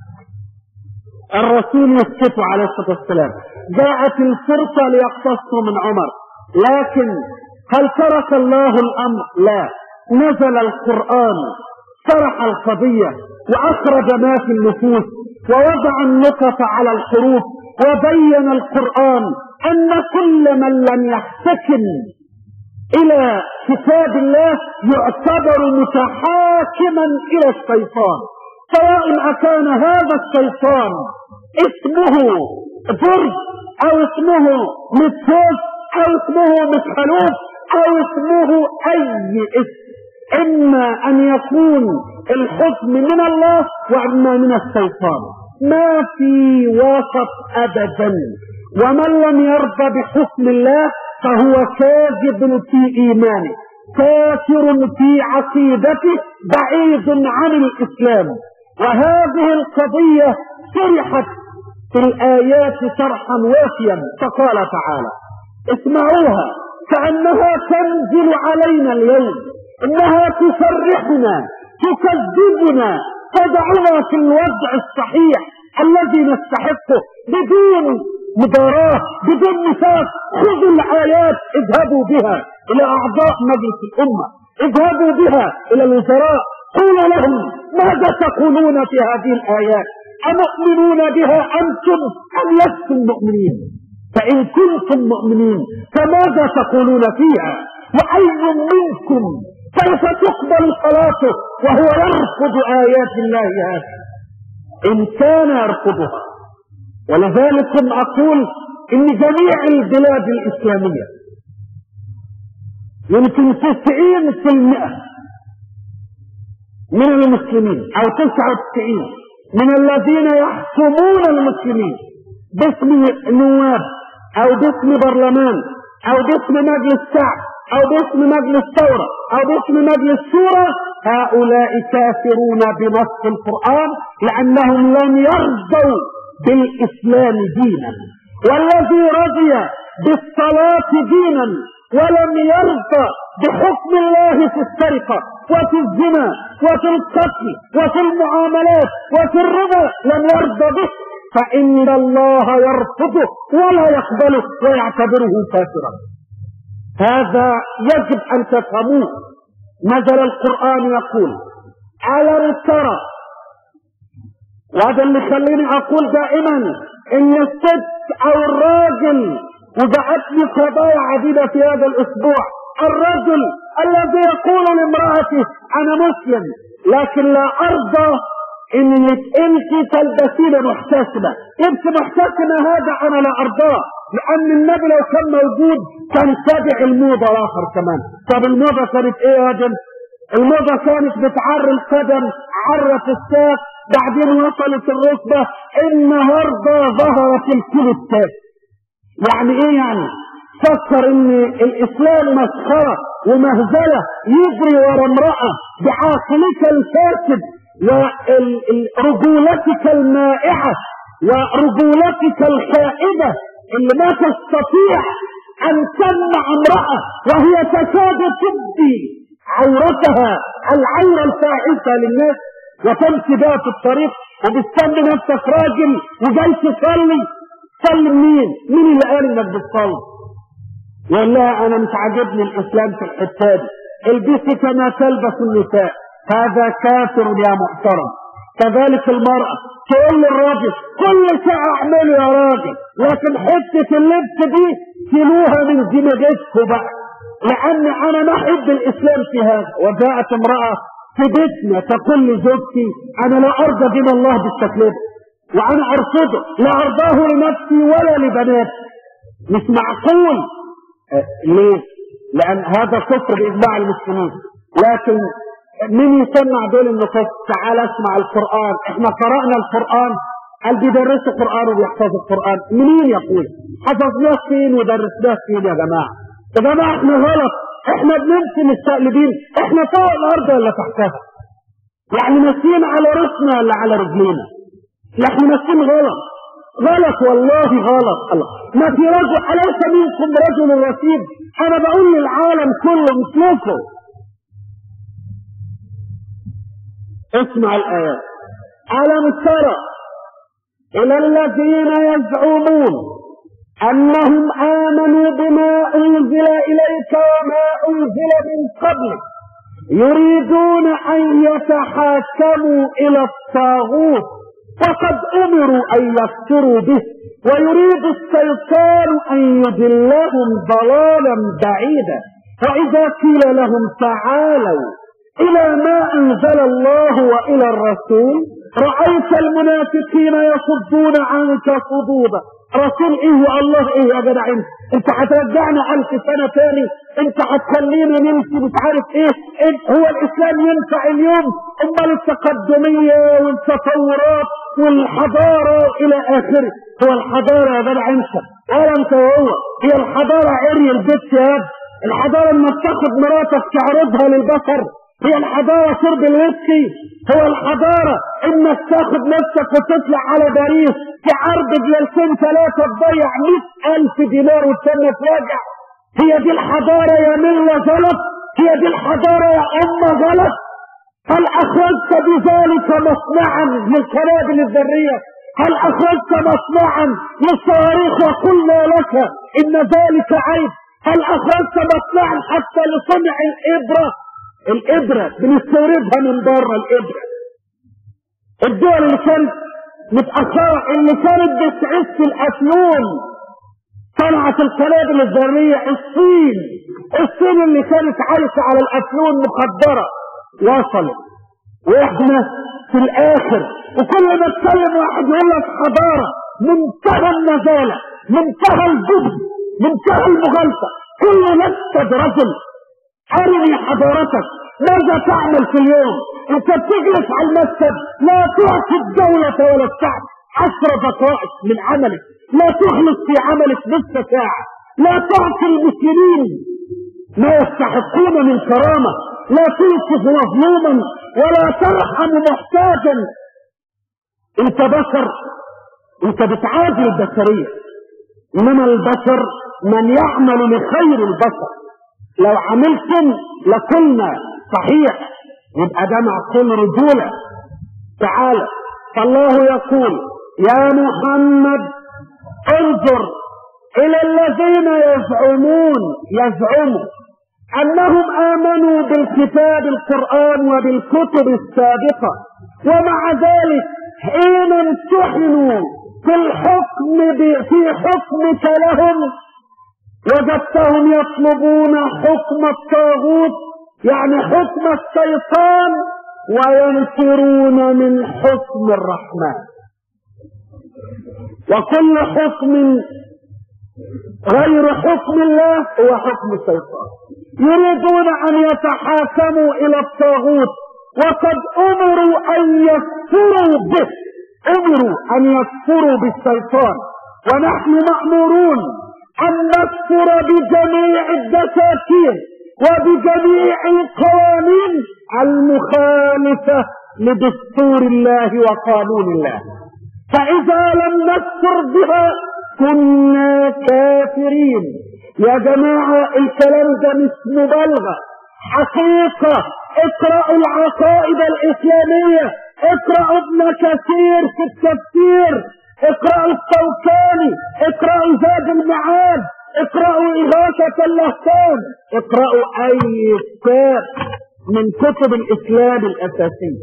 الرسول يسكت عليه الصلاة والسلام. جاءت الفرصة ليقتصوا من عمر، لكن هل ترك الله الأمر؟ لا، نزل القرآن شرح القضية وأخرج ما في النفوس ووضع النقط على الحروف، وبين القرآن أن كل من لم يحتكم إلى كتاب الله يعتبر متحاكما إلى الشيطان، سواء أكان هذا الشيطان اسمه برج أو اسمه متفوس أو اسمه متخلوف أو اسمه أي اسم. إما أن يكون الحكم من الله وإما من الشيطان، ما في وسط أبدا. ومن لم يرضى بحكم الله فهو كاذب في إيمانه، كافر في عقيدته، بعيد عن الإسلام. وهذه القضية شرحت في الآيات شرحا وافيا، فقال تعالى اسمعوها كأنها تنزل علينا اليوم، إنها تفرحنا تكذبنا تضعنا في الوضع الصحيح الذي نستحقه بدون مداراة بدون نفاق. خذوا الآيات اذهبوا بها إلى أعضاء مجلس الأمة، اذهبوا بها إلى الوزراء، قولوا لهم ماذا تقولون في هذه الآيات؟ أمؤمنون بها أنتم أم لستم مؤمنين؟ فإن كنتم مؤمنين فماذا تقولون فيها؟ وأي منكم كيف تقبل صلاته وهو يرفض آيات الله هذه إن كان يرفضها. ولذلك أقول إن جميع البلاد الإسلامية يمكن 90% من المسلمين أو 99 من الذين يحكمون المسلمين باسم نواب أو باسم برلمان أو باسم مجلس شعب أو باسم مجلس ثورة أو باسم مجلس شورى، هؤلاء كافرون بنص القرآن لأنهم لم يرضوا بالإسلام دينا. والذي رضي بالصلاة دينا ولم يرضى بحكم الله في السرقة وفي الزنا وفي القتل وفي المعاملات وفي الربا لم يرضى به، فإن الله يرفضه ولا يقبله ويعتبره كافرا. هذا يجب أن تفهموه. نزل القرآن يقول ألم ترى، وهذا اللي خليني أقول دائما إن الست أو الراجل، وجاءتني قضايا عديدة في هذا الأسبوع، الرجل الذي يقول لامرأته أنا مسلم لكن لا أرضى إنك أنت تلبسين محتسبة، أنت محتسبة، هذا أنا لا أرضاه، لأن النبي لو كان موجود كان تابع الموضة الآخر كمان. طب الموضة كانت إيه يا جن؟ الموضة كانت بتعري القدم، عرت الساق، بعدين وصلت الركبة، النهارده ظهرت الكل التالي. يعني إيه يعني؟ فكر إن الإسلام مسخرة ومهزلة، يجري ورا امرأة بعقلك الفاسد ورجولتك المائعة ورجولتك الخائبة اللي ما تستطيع أن تمنع امرأة وهي تكاد تبدي عورتها العورة الفاحشة للناس، وتمشي بها في الطريق وبتسمي نفسك راجل وجاي تصلي. صلي مين اللي قال انك بتصلي؟ والله انا مش عاجبني الاسلام في الحته دي، البسي كما تلبس النساء، هذا كافر يا محترم. كذلك المرأة تقول للراجل كل شيء اعمله يا راجل، لكن حتة اللبس دي شيلوها من دماغكم بقى، لان انا ما احب الاسلام في هذا. وجاءت امرأة في بيتنا تقول لزوجتي انا لا ارضى دين الله بالشكل ده، وانا ارفضه، لا ارضاه لنفسي ولا لبناتي. مش معقول. ليه؟ لان هذا كفر باجماع المسلمين. لكن مين يسمع دول انه كفر؟ تعال اسمع القرآن، احنا قرأنا القرآن، قال بيدرسوا القرآن وبيحفظوا القرآن، منين يقول؟ حفظناه فين ودرسناه فين يا جماعة؟ يا جماعة احنا غلط، احنا بنمشي مستقلبين، احنا فوق الارض ولا تحتها؟ يعني ماشيين على راسنا ولا على رجلينا؟ احنا ماشيين غلط والله غلط. الله، ما في رجل، أليس منكم رجل رشيد؟ انا بقول للعالم كله مش لكم. اسمع الآيات. ألم ترى إلى الذين يزعمون أنهم آمنوا بما أنزل إليك وما أنزل من قبلك يريدون أن يتحاكموا إلى الطاغوت وقد أمروا أن يكفروا به ويريد الشيطان أن يضلهم ضلالا بعيدا. وإذا قيل لهم تعالوا إلى ما أنزل الله وإلى الرسول رأيت المنافقين يصدون عنك صدودا. رسول إيه والله إيه يا جدع؟ انت هترجعنا 1000 سنة تاني؟ انت هتخلينا نمشي مش عارف ايه؟ هو الإسلام ينفع اليوم؟ امال التقدمية والتطورات والحضارة إلى آخره. هو الحضارة يا جدع انت ولا انت وهو؟ هي الحضارة عري البيت يا ابني؟ الحضارة انك تاخد مراتك تعرضها للبشر؟ هي الحضارة شرب الويسكي؟ هو الحضارة انك تاخد نفسك وتطلع على باريس في عرض جلسين 3 تضيع 100,000 دينار وتسمى تراجع؟ هي دي الحضارة يا ملة غلط؟ هي دي الحضارة يا أمة غلط؟ هل أخرجت بذلك مصنعا للقنابل الذرية؟ هل أخرجت مصنعا للصواريخ وقلنا لك إن ذلك عيب؟ هل أخرجت مصنعا حتى لصنع الإبرة بنستوردها من بره؟ الإبرة الدول اللي كانت متأخرة اللي كانت بتعس الأفيون طلعت القنابل الذرية. الصين اللي كانت عايشة على الأفلون المخدرة وصلت، واحنا في الآخر. وكل ما اتكلم واحد يقول لك حضارة، منتهى النزالة، منتهى الجبن، منتهى المغالطة. كل نكتب رجل أرني حضارتك، ماذا تعمل في اليوم؟ انت بتجلس على المكتب، لا تعطي الدولة ولا الشعب 10 دقائق من عملك، لا تخلص في عملك نصف ساعة، لا تعطي المسلمين ما يستحقون من كرامة، لا تنصف مظلوما ولا ترحم محتاجا. انت بشر، انت بتعادي البشرية، انما البشر من يعمل لخير البشر. لو عملتم لكنا صحيح، يبقى ده معقول رجولة. تعالى، فالله يقول يا محمد انظر الى الذين يزعموا انهم امنوا بالكتاب القرآن وبالكتب السابقة، ومع ذلك حين امتحنوا في حكمك لهم وجدتهم يطلبون حكم الطاغوت، يعني حكم الشيطان، وينفرون من حكم الرحمن. وكل حكم غير حكم الله هو حكم الشيطان. يريدون ان يتحاكموا الى الطاغوت وقد امروا ان يكفروا به، امروا ان يكفروا بالشيطان، ونحن مأمورون ان نكفر بجميع الدساتير وبجميع القوانين المخالفة لدستور الله وقانون الله. فإذا لم نكفر بها كنا كافرين. يا جماعة الكلام ده مش مبالغة، حقيقة. اقرأوا العقائد الإسلامية، اقرأوا ابن كثير في التفسير، اقرأوا الشوكاني، اقرأوا زاد المعاد، اقرأوا إغاثة اللهفان، اقرأوا أي كتاب من كتب الإسلام الأساسية.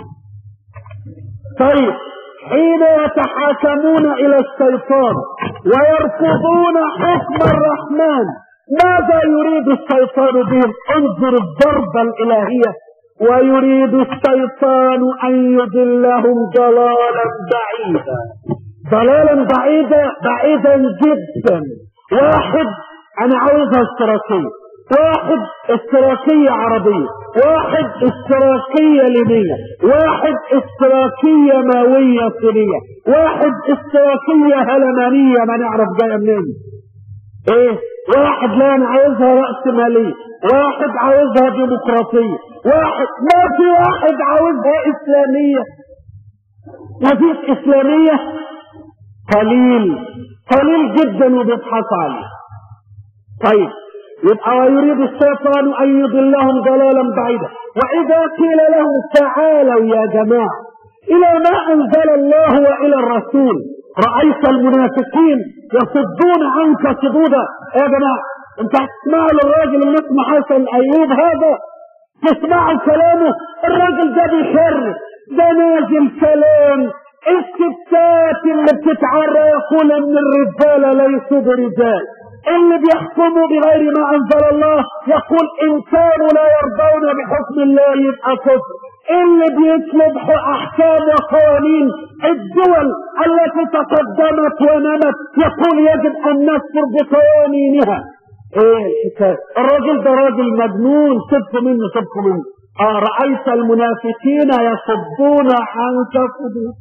طيب، حين يتحاكمون إلى الشيطان ويرفضون حكم الرحمن، ماذا يريد الشيطان بهم؟ انظر الضربة الإلهية. ويريد الشيطان أن يضلهم ضلالا بعيدا. ضلالا بعيدا جدا. واحد أنا عاوزها اشتراكية، واحد اشتراكية عربية، واحد اشتراكية ليبية، واحد اشتراكية ماوية صينية، واحد اشتراكية هلمانية ما نعرف جاية منين. ايه؟ واحد لا انا عاوزها رأسمالية، واحد عاوزها ديمقراطية، واحد ما في واحد عاوزها اسلامية. ما فيش اسلامية، قليل جدا وبيضحك عليه. طيب، يبقى ويريد الشيطان ان يضلهم ضلالا بعيدا. واذا قيل لهم تعالوا يا جماعة الى ما انزل الله والى الرسول، رأيت المنافقين يصدون عنك صدودا. يا جماعة انت هتسمعوا للراجل اللي اسمه حسن ايوب هذا، تسمعوا كلامه؟ الراجل ده بيخرب، ده نازل كلام. الستات اللي بتتعرى يقول ان الرجال ليسوا برجال، اللي بيحكموا بغير ما انزل الله يقول ان كانوا لا يرضون بحكم الله يبقى كفر، اللي بيطلب احكام وقوانين الدول التي تقدمت ونمت يقول يجب ان نكفر بقوانينها. ايه الحكايه؟ الراجل ده راجل مجنون. سبكوا منه. رأيت المنافقين يصدون عنك صدودا.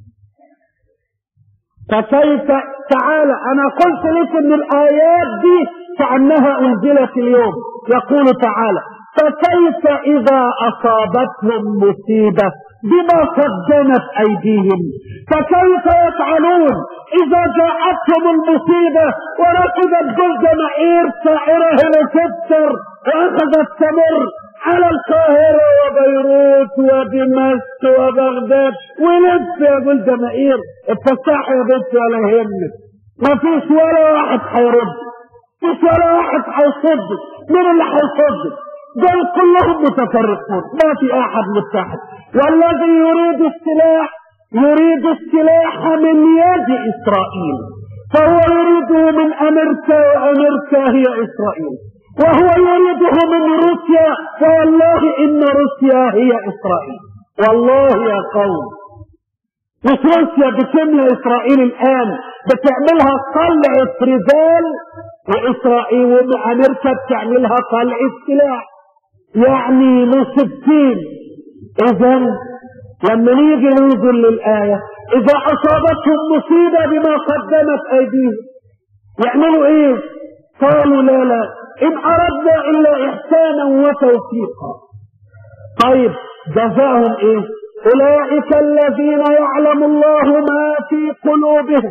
فكيف؟ تعالى، انا قلت لك ان الايات دي كأنها انزلت اليوم. يقول تعالى فكيف اذا اصابتهم مصيبة بما قدمت ايديهم، فكيف يفعلون اذا جاءتهم المصيبة وركبت جماهير سائرة هليكوبتر واخذت تمر على القاهرة وبيروت ودمشق وبغداد ولف يا جماهير اتفسح يا بنت ولا يهمك. ما فيش ولا واحد هيرد، مش ولا واحد هيصدق. مين اللي هيصدق؟ دول كلهم متفرقون، ما في احد متحد. والذي يريد السلاح من يد اسرائيل. فهو يريده من أمريكا وأمريكا هي إسرائيل، وهو يريده من روسيا، والله إن روسيا هي إسرائيل. والله يا قوم، مش روسيا بتملى إسرائيل الآن، بتعملها قلعة رجال، وإسرائيل وأمريكا بتعملها قلعة سلاح، يعني مصيبتين. إذا لما نيجي ننظر للآية، إذا أصابتهم مصيبة بما قدمت أيديهم يعملوا إيه؟ قالوا لا إن أردنا إلا إحسانا وتوفيقا. طيب جزاهم إيه؟ أولئك الذين يعلم الله ما في قلوبهم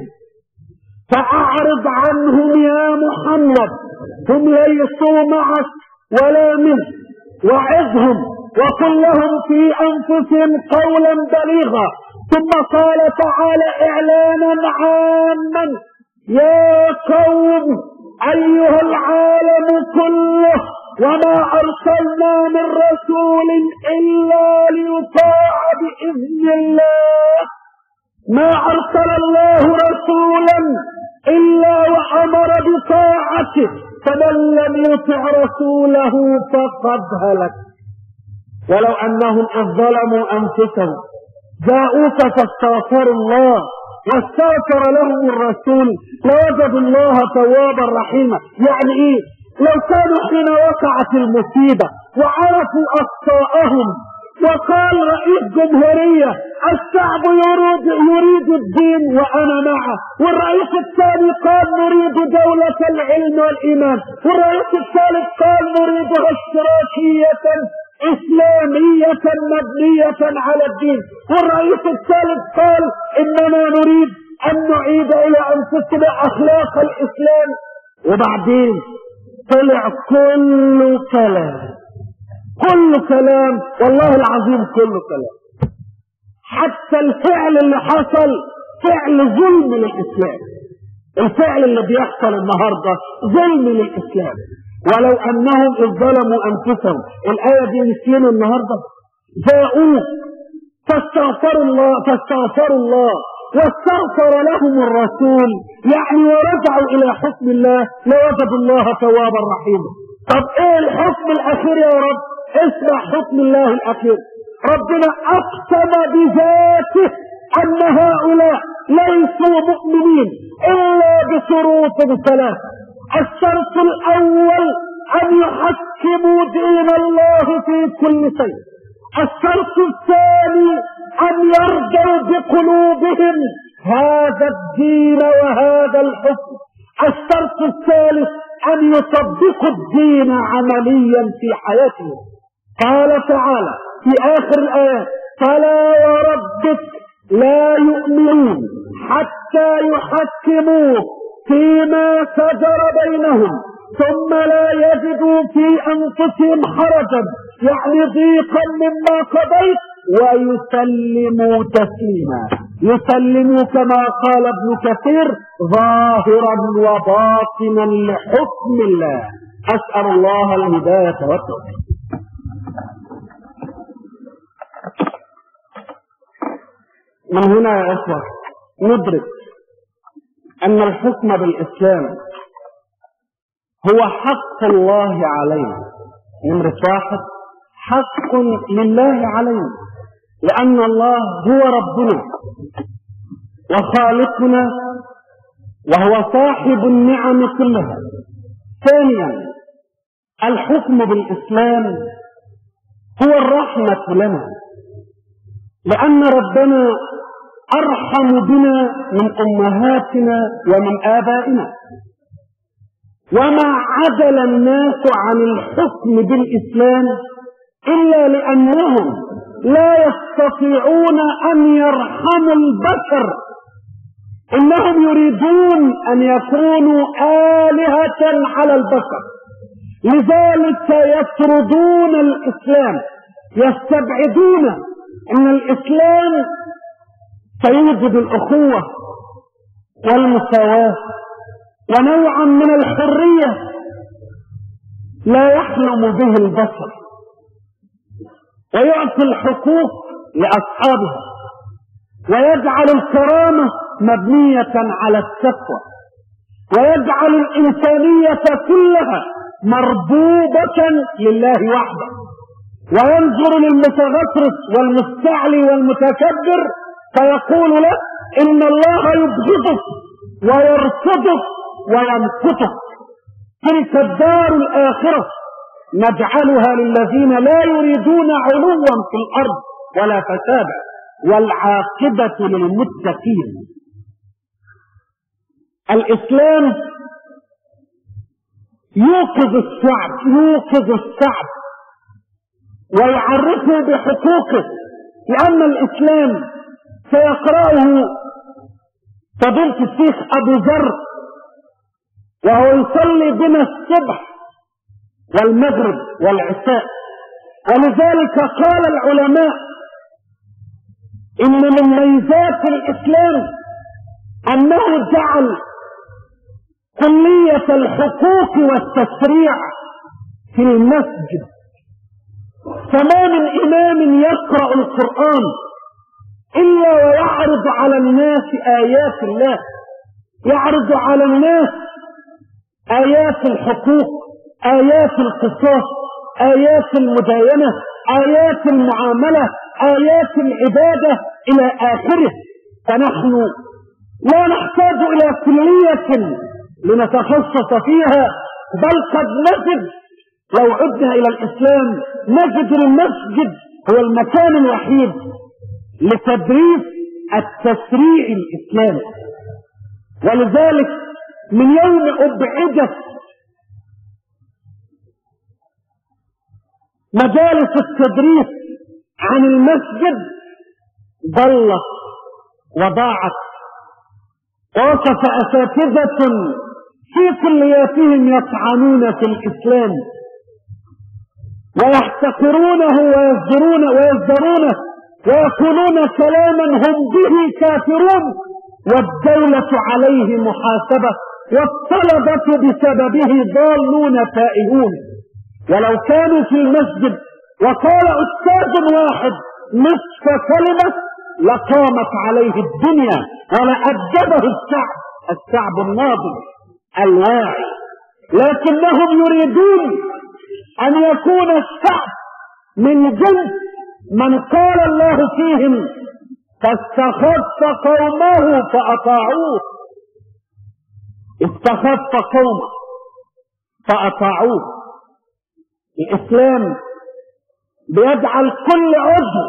فأعرض عنهم يا محمد، هم ليسوا معك ولا منك، وعظهم وقل لهم في أنفسهم قولا بليغا. ثم قال تعالى إعلانا عاما: يا قوم أيها العالم كله، وما أرسلنا من رسول إلا ليطاع بإذن الله. ما أرسل الله رسولا إلا وأمر بطاعته، فمن لم يطع رسوله فقد هلك. ولو أنهم إذ ظلموا أنفسهم جاءوك فاستغفروا الله واستغفر لهم الرسول لوجدوا الله توابا رحيما. يعني إيه؟ لو كانوا حين وقعت المصيبة وعرفوا أخطاءهم وقال رئيس جمهورية الشعب يريد الدين وأنا معه، والرئيس الثاني قال نريد دولة العلم والإيمان، والرئيس الثالث قال نريدها اشتراكية إسلامية مبنية على الدين، والرئيس الثالث قال إننا نريد أن نعيد إلى أنفسنا أخلاق الإسلام. وبعدين طلع كل كلام والله العظيم كل كلام، حتى الفعل اللي حصل فعل ظلم للإسلام. الفعل اللي بيحصل النهاردة ظلم للإسلام. ولو أنهم إذ ظلموا أنفسهم، الآية دي نسينا النهاردة، جاءوا فاستغفروا الله واستغفر لهم الرسول، يعني ورجعوا إلى حكم الله لوجدوا الله توابا رحيما. طب إيه الحكم الأخير يا رب؟ اسمع حكم الله الأخير. ربنا أقسم بذاته أن هؤلاء ليسوا مؤمنين إلا بشروط ثلاث. الشرط الأول أن يحكموا دين الله في كل شيء. الشرط الثاني أن يرضوا بقلوبهم هذا الدين وهذا الحكم. الشرط الثالث أن يطبقوا الدين عمليا في حياتهم. قال تعالى في آخر الآية: فلا وربك لا يؤمنون حتى يحكموك فيما شجر بينهم ثم لا يجدوا في أنفسهم حرجا، يعني ضيقا مما قضيت، ويسلموا تسليما. يسلموا كما قال ابن كثير ظاهرا وباطنا لحكم الله. أسأل الله الهداية والتوفيق. من هنا يا إخوة ندرك أن الحكم بالإسلام هو حق الله علينا. نمرة واحد، حق لله علينا، لأن الله هو ربنا وخالقنا وهو صاحب النعم كلها. ثانيا، الحكم بالإسلام هو الرحمة لنا، لأن ربنا أرحم بنا من أمهاتنا ومن آبائنا. وما عدل الناس عن الحكم بالإسلام إلا لأنهم لا يستطيعون أن يرحموا البشر، إنهم يريدون أن يكونوا آلهة على البشر، لذلك يطردون الإسلام، يستبعدون أن الإسلام سيوجد الأخوة والمساواة ونوعا من الحرية لا يحلم به البشر، ويعطي الحقوق لأصحابها، ويجعل الكرامة مبنية على التقوى. ويجعل الإنسانية كلها مربوبة لله وحده، وينظر للمتغطرس والمستعلي والمتكبر فيقول له إن الله يبغضك ويرفضك ويمقتك. تلك الدار الآخرة نجعلها للذين لا يريدون علوا في الأرض ولا فسادا والعاقبة للمتقين. الإسلام يوقظ الشعب ويعرفه بحقوقه، لأن الإسلام سيقرأه فضيلة الشيخ أبو ذر وهو يصلي بنا الصبح والمغرب والعشاء. ولذلك قال العلماء إن من ميزات الإسلام أنه جعل كلية الحقوق والتشريع في المسجد. فما من إمام يقرأ القرآن إلا ويعرض على الناس آيات الله، يعرض على الناس آيات الحقوق، آيات القصاص، آيات المداينة، آيات المعاملة، آيات العبادة إلى آخره. فنحن لا نحتاج إلى كلية لنتخصص فيها، بل قد نجد لو عدنا إلى الإسلام نجد المسجد هو المكان الوحيد لتدريس التشريع الإسلامي. ولذلك من يوم أبعدت مجالس التدريس عن المسجد ضلت وضاعت. ووقف أساتذة في كلياتهم يطعنون في الإسلام ويحتقرونه ويزدرونه ويقولون كلاما هم به كافرون، والدولة عليه محاسبة، والطلبة بسببه ضالون تائهون. ولو كانوا في المسجد وقال أستاذ واحد نصف كلمة لقامت عليه الدنيا ولأدبه الشعب الناضج الواعي. لكنهم يريدون أن يكون الشعب من جنس من قال الله فيهم فاستخف قومه فأطاعوه. استخف قومه فأطاعوه. الإسلام بيجعل كل عضو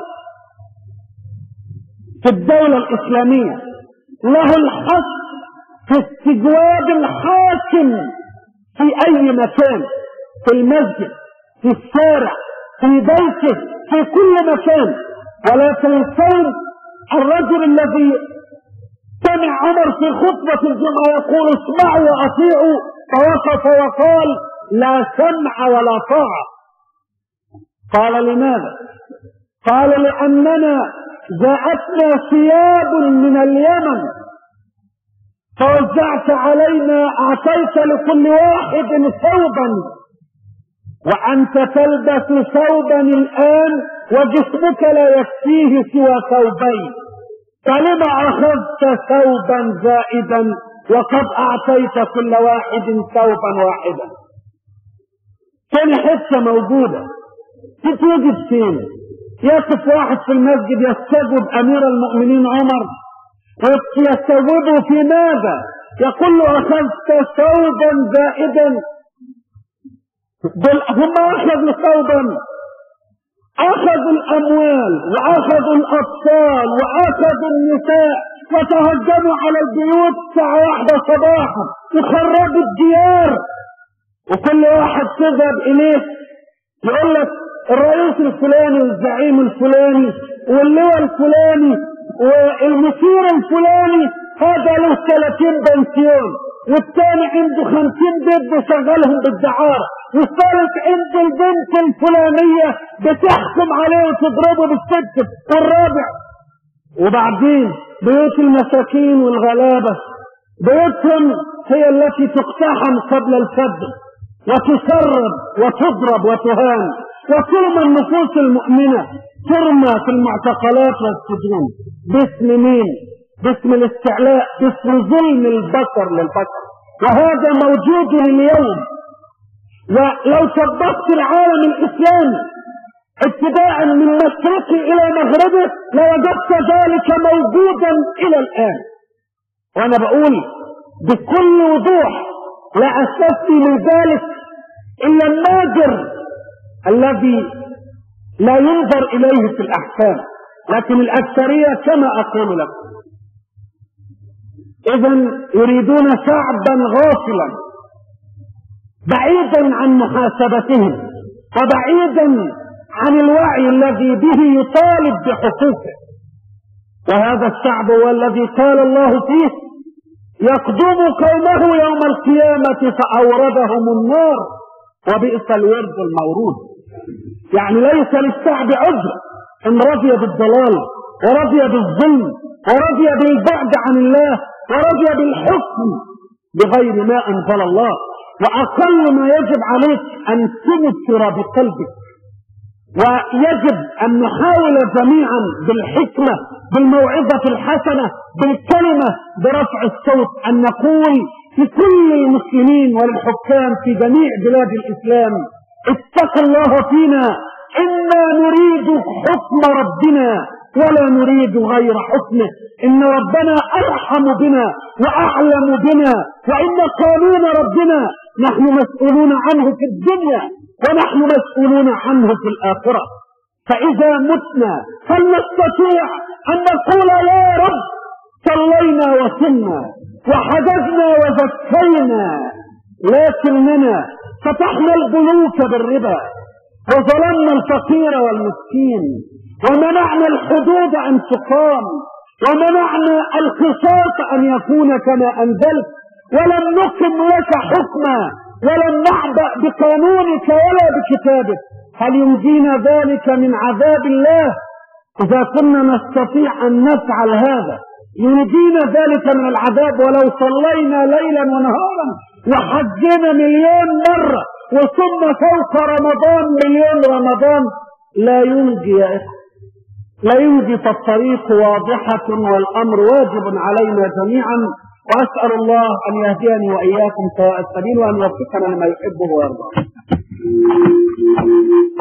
في الدولة الإسلامية له الحق في استجواب الحاكم في أي مكان، في المسجد، في الشارع، في بيته، في كل مكان. ولا تنسون الرجل الذي سمع عمر في خطبة الجمعة يقول اسمعوا وأطيعوا، فوقف وقال لا سمع ولا طاعة. قال لماذا؟ قال لأننا جاءتنا ثياب من اليمن فوزعت علينا، أعطيت لكل واحد ثوبا وأنت تلبس ثوبا الآن وجسمك لا يكفيه سوى ثوبين، فلما أخذت ثوبا زائدا وقد أعطيت كل واحد ثوبا واحدا؟ كان حتة موجودة تتوجد فين؟ يقف واحد في المسجد يستجوب أمير المؤمنين عمر، يستجوبه في ماذا؟ يقول له أخذت ثوبا زائدا. هم أخذوا ثوبا، أخذوا الأموال وأخذوا الأطفال وأخذوا النساء وتهجموا على البيوت الساعة 1 صباحا وخربوا الديار. وكل واحد تذهب إليه يقول لك الرئيس الفلاني والزعيم الفلاني واللواء الفلاني والمسير الفلاني هذا له 30 بنسيون، والثاني عنده 50 بيت بيشغلهم بالدعارة، والثالث عنده البنت الفلانية بتحكم عليه وتضربه بالسكت، والرابع. وبعدين بيوت المساكين والغلابة بيوتهم هي التي تقتحم قبل الفجر وتسرب وتضرب وتهان، وترمى النفوس المؤمنة ترمى في المعتقلات والسجون. باسم مين؟ باسم الاستعلاء، باسم ظلم البشر للبشر. وهذا موجود اليوم. ولو طبقت العالم الإسلامي ابتداء من مشرقه إلى مغربه لوجدت ذلك موجودا إلى الآن. وأنا بقول بكل وضوح لا أستثني من ذلك إلا النادر الذي لا ينظر إليه في الأحكام، لكن الأكثرية كما أقول لكم. إذن يريدون شعبا غافلا بعيدا عن محاسبتهم وبعيدا عن الوعي الذي به يطالب بحقوقه. وهذا الشعب هو الذي قال الله فيه: يقدم قومه يوم القيامة فأوردهم النار وبئس الورد المورود. يعني ليس للشعب عذر إن رضي بالضلال ورضي بالظلم ورضي بالبعد عن الله ورضي بالحكم بغير ما أنزل الله. وأقل ما يجب عليك أن تنكر بقلبك، ويجب أن نحاول جميعا بالحكمة بالموعظة الحسنة بالكلمة برفع الصوت أن نقول لكل المسلمين والحكام في جميع بلاد الإسلام: اتقوا الله فينا، إنا نريد حكم ربنا ولا نريد غير حكمه. إن ربنا أرحم بنا وأعلم بنا، وإن قانون ربنا نحن مسؤولون عنه في الدنيا ونحن مسؤولون عنه في الآخرة. فإذا متنا فلنستطيع أن نقول: يا رب صلينا وصلنا وحججنا وزكينا، لكننا فتحنا البنوك بالربا وظلمنا الفقير والمسكين ومنعنا الحدود أن تقام ومنعنا القساط أن يكون كما أنزلت، ولم نقم لك حكما ولم نعبأ بقانونك ولا بكتابك. هل ينجينا ذلك من عذاب الله؟ إذا كنا نستطيع أن نفعل هذا ينجينا ذلك من العذاب ولو صلينا ليلا ونهارا وحجنا مليون مرة وصمنا فوق رمضان مليون رمضان لا ينجي يا إخوة، لا ينجي. فالطريق واضحة والأمر واجب علينا جميعا. وأسأل الله أن يهديني وإياكم سواء السبيل وأن يوفقنا لما يحبه ويرضاه.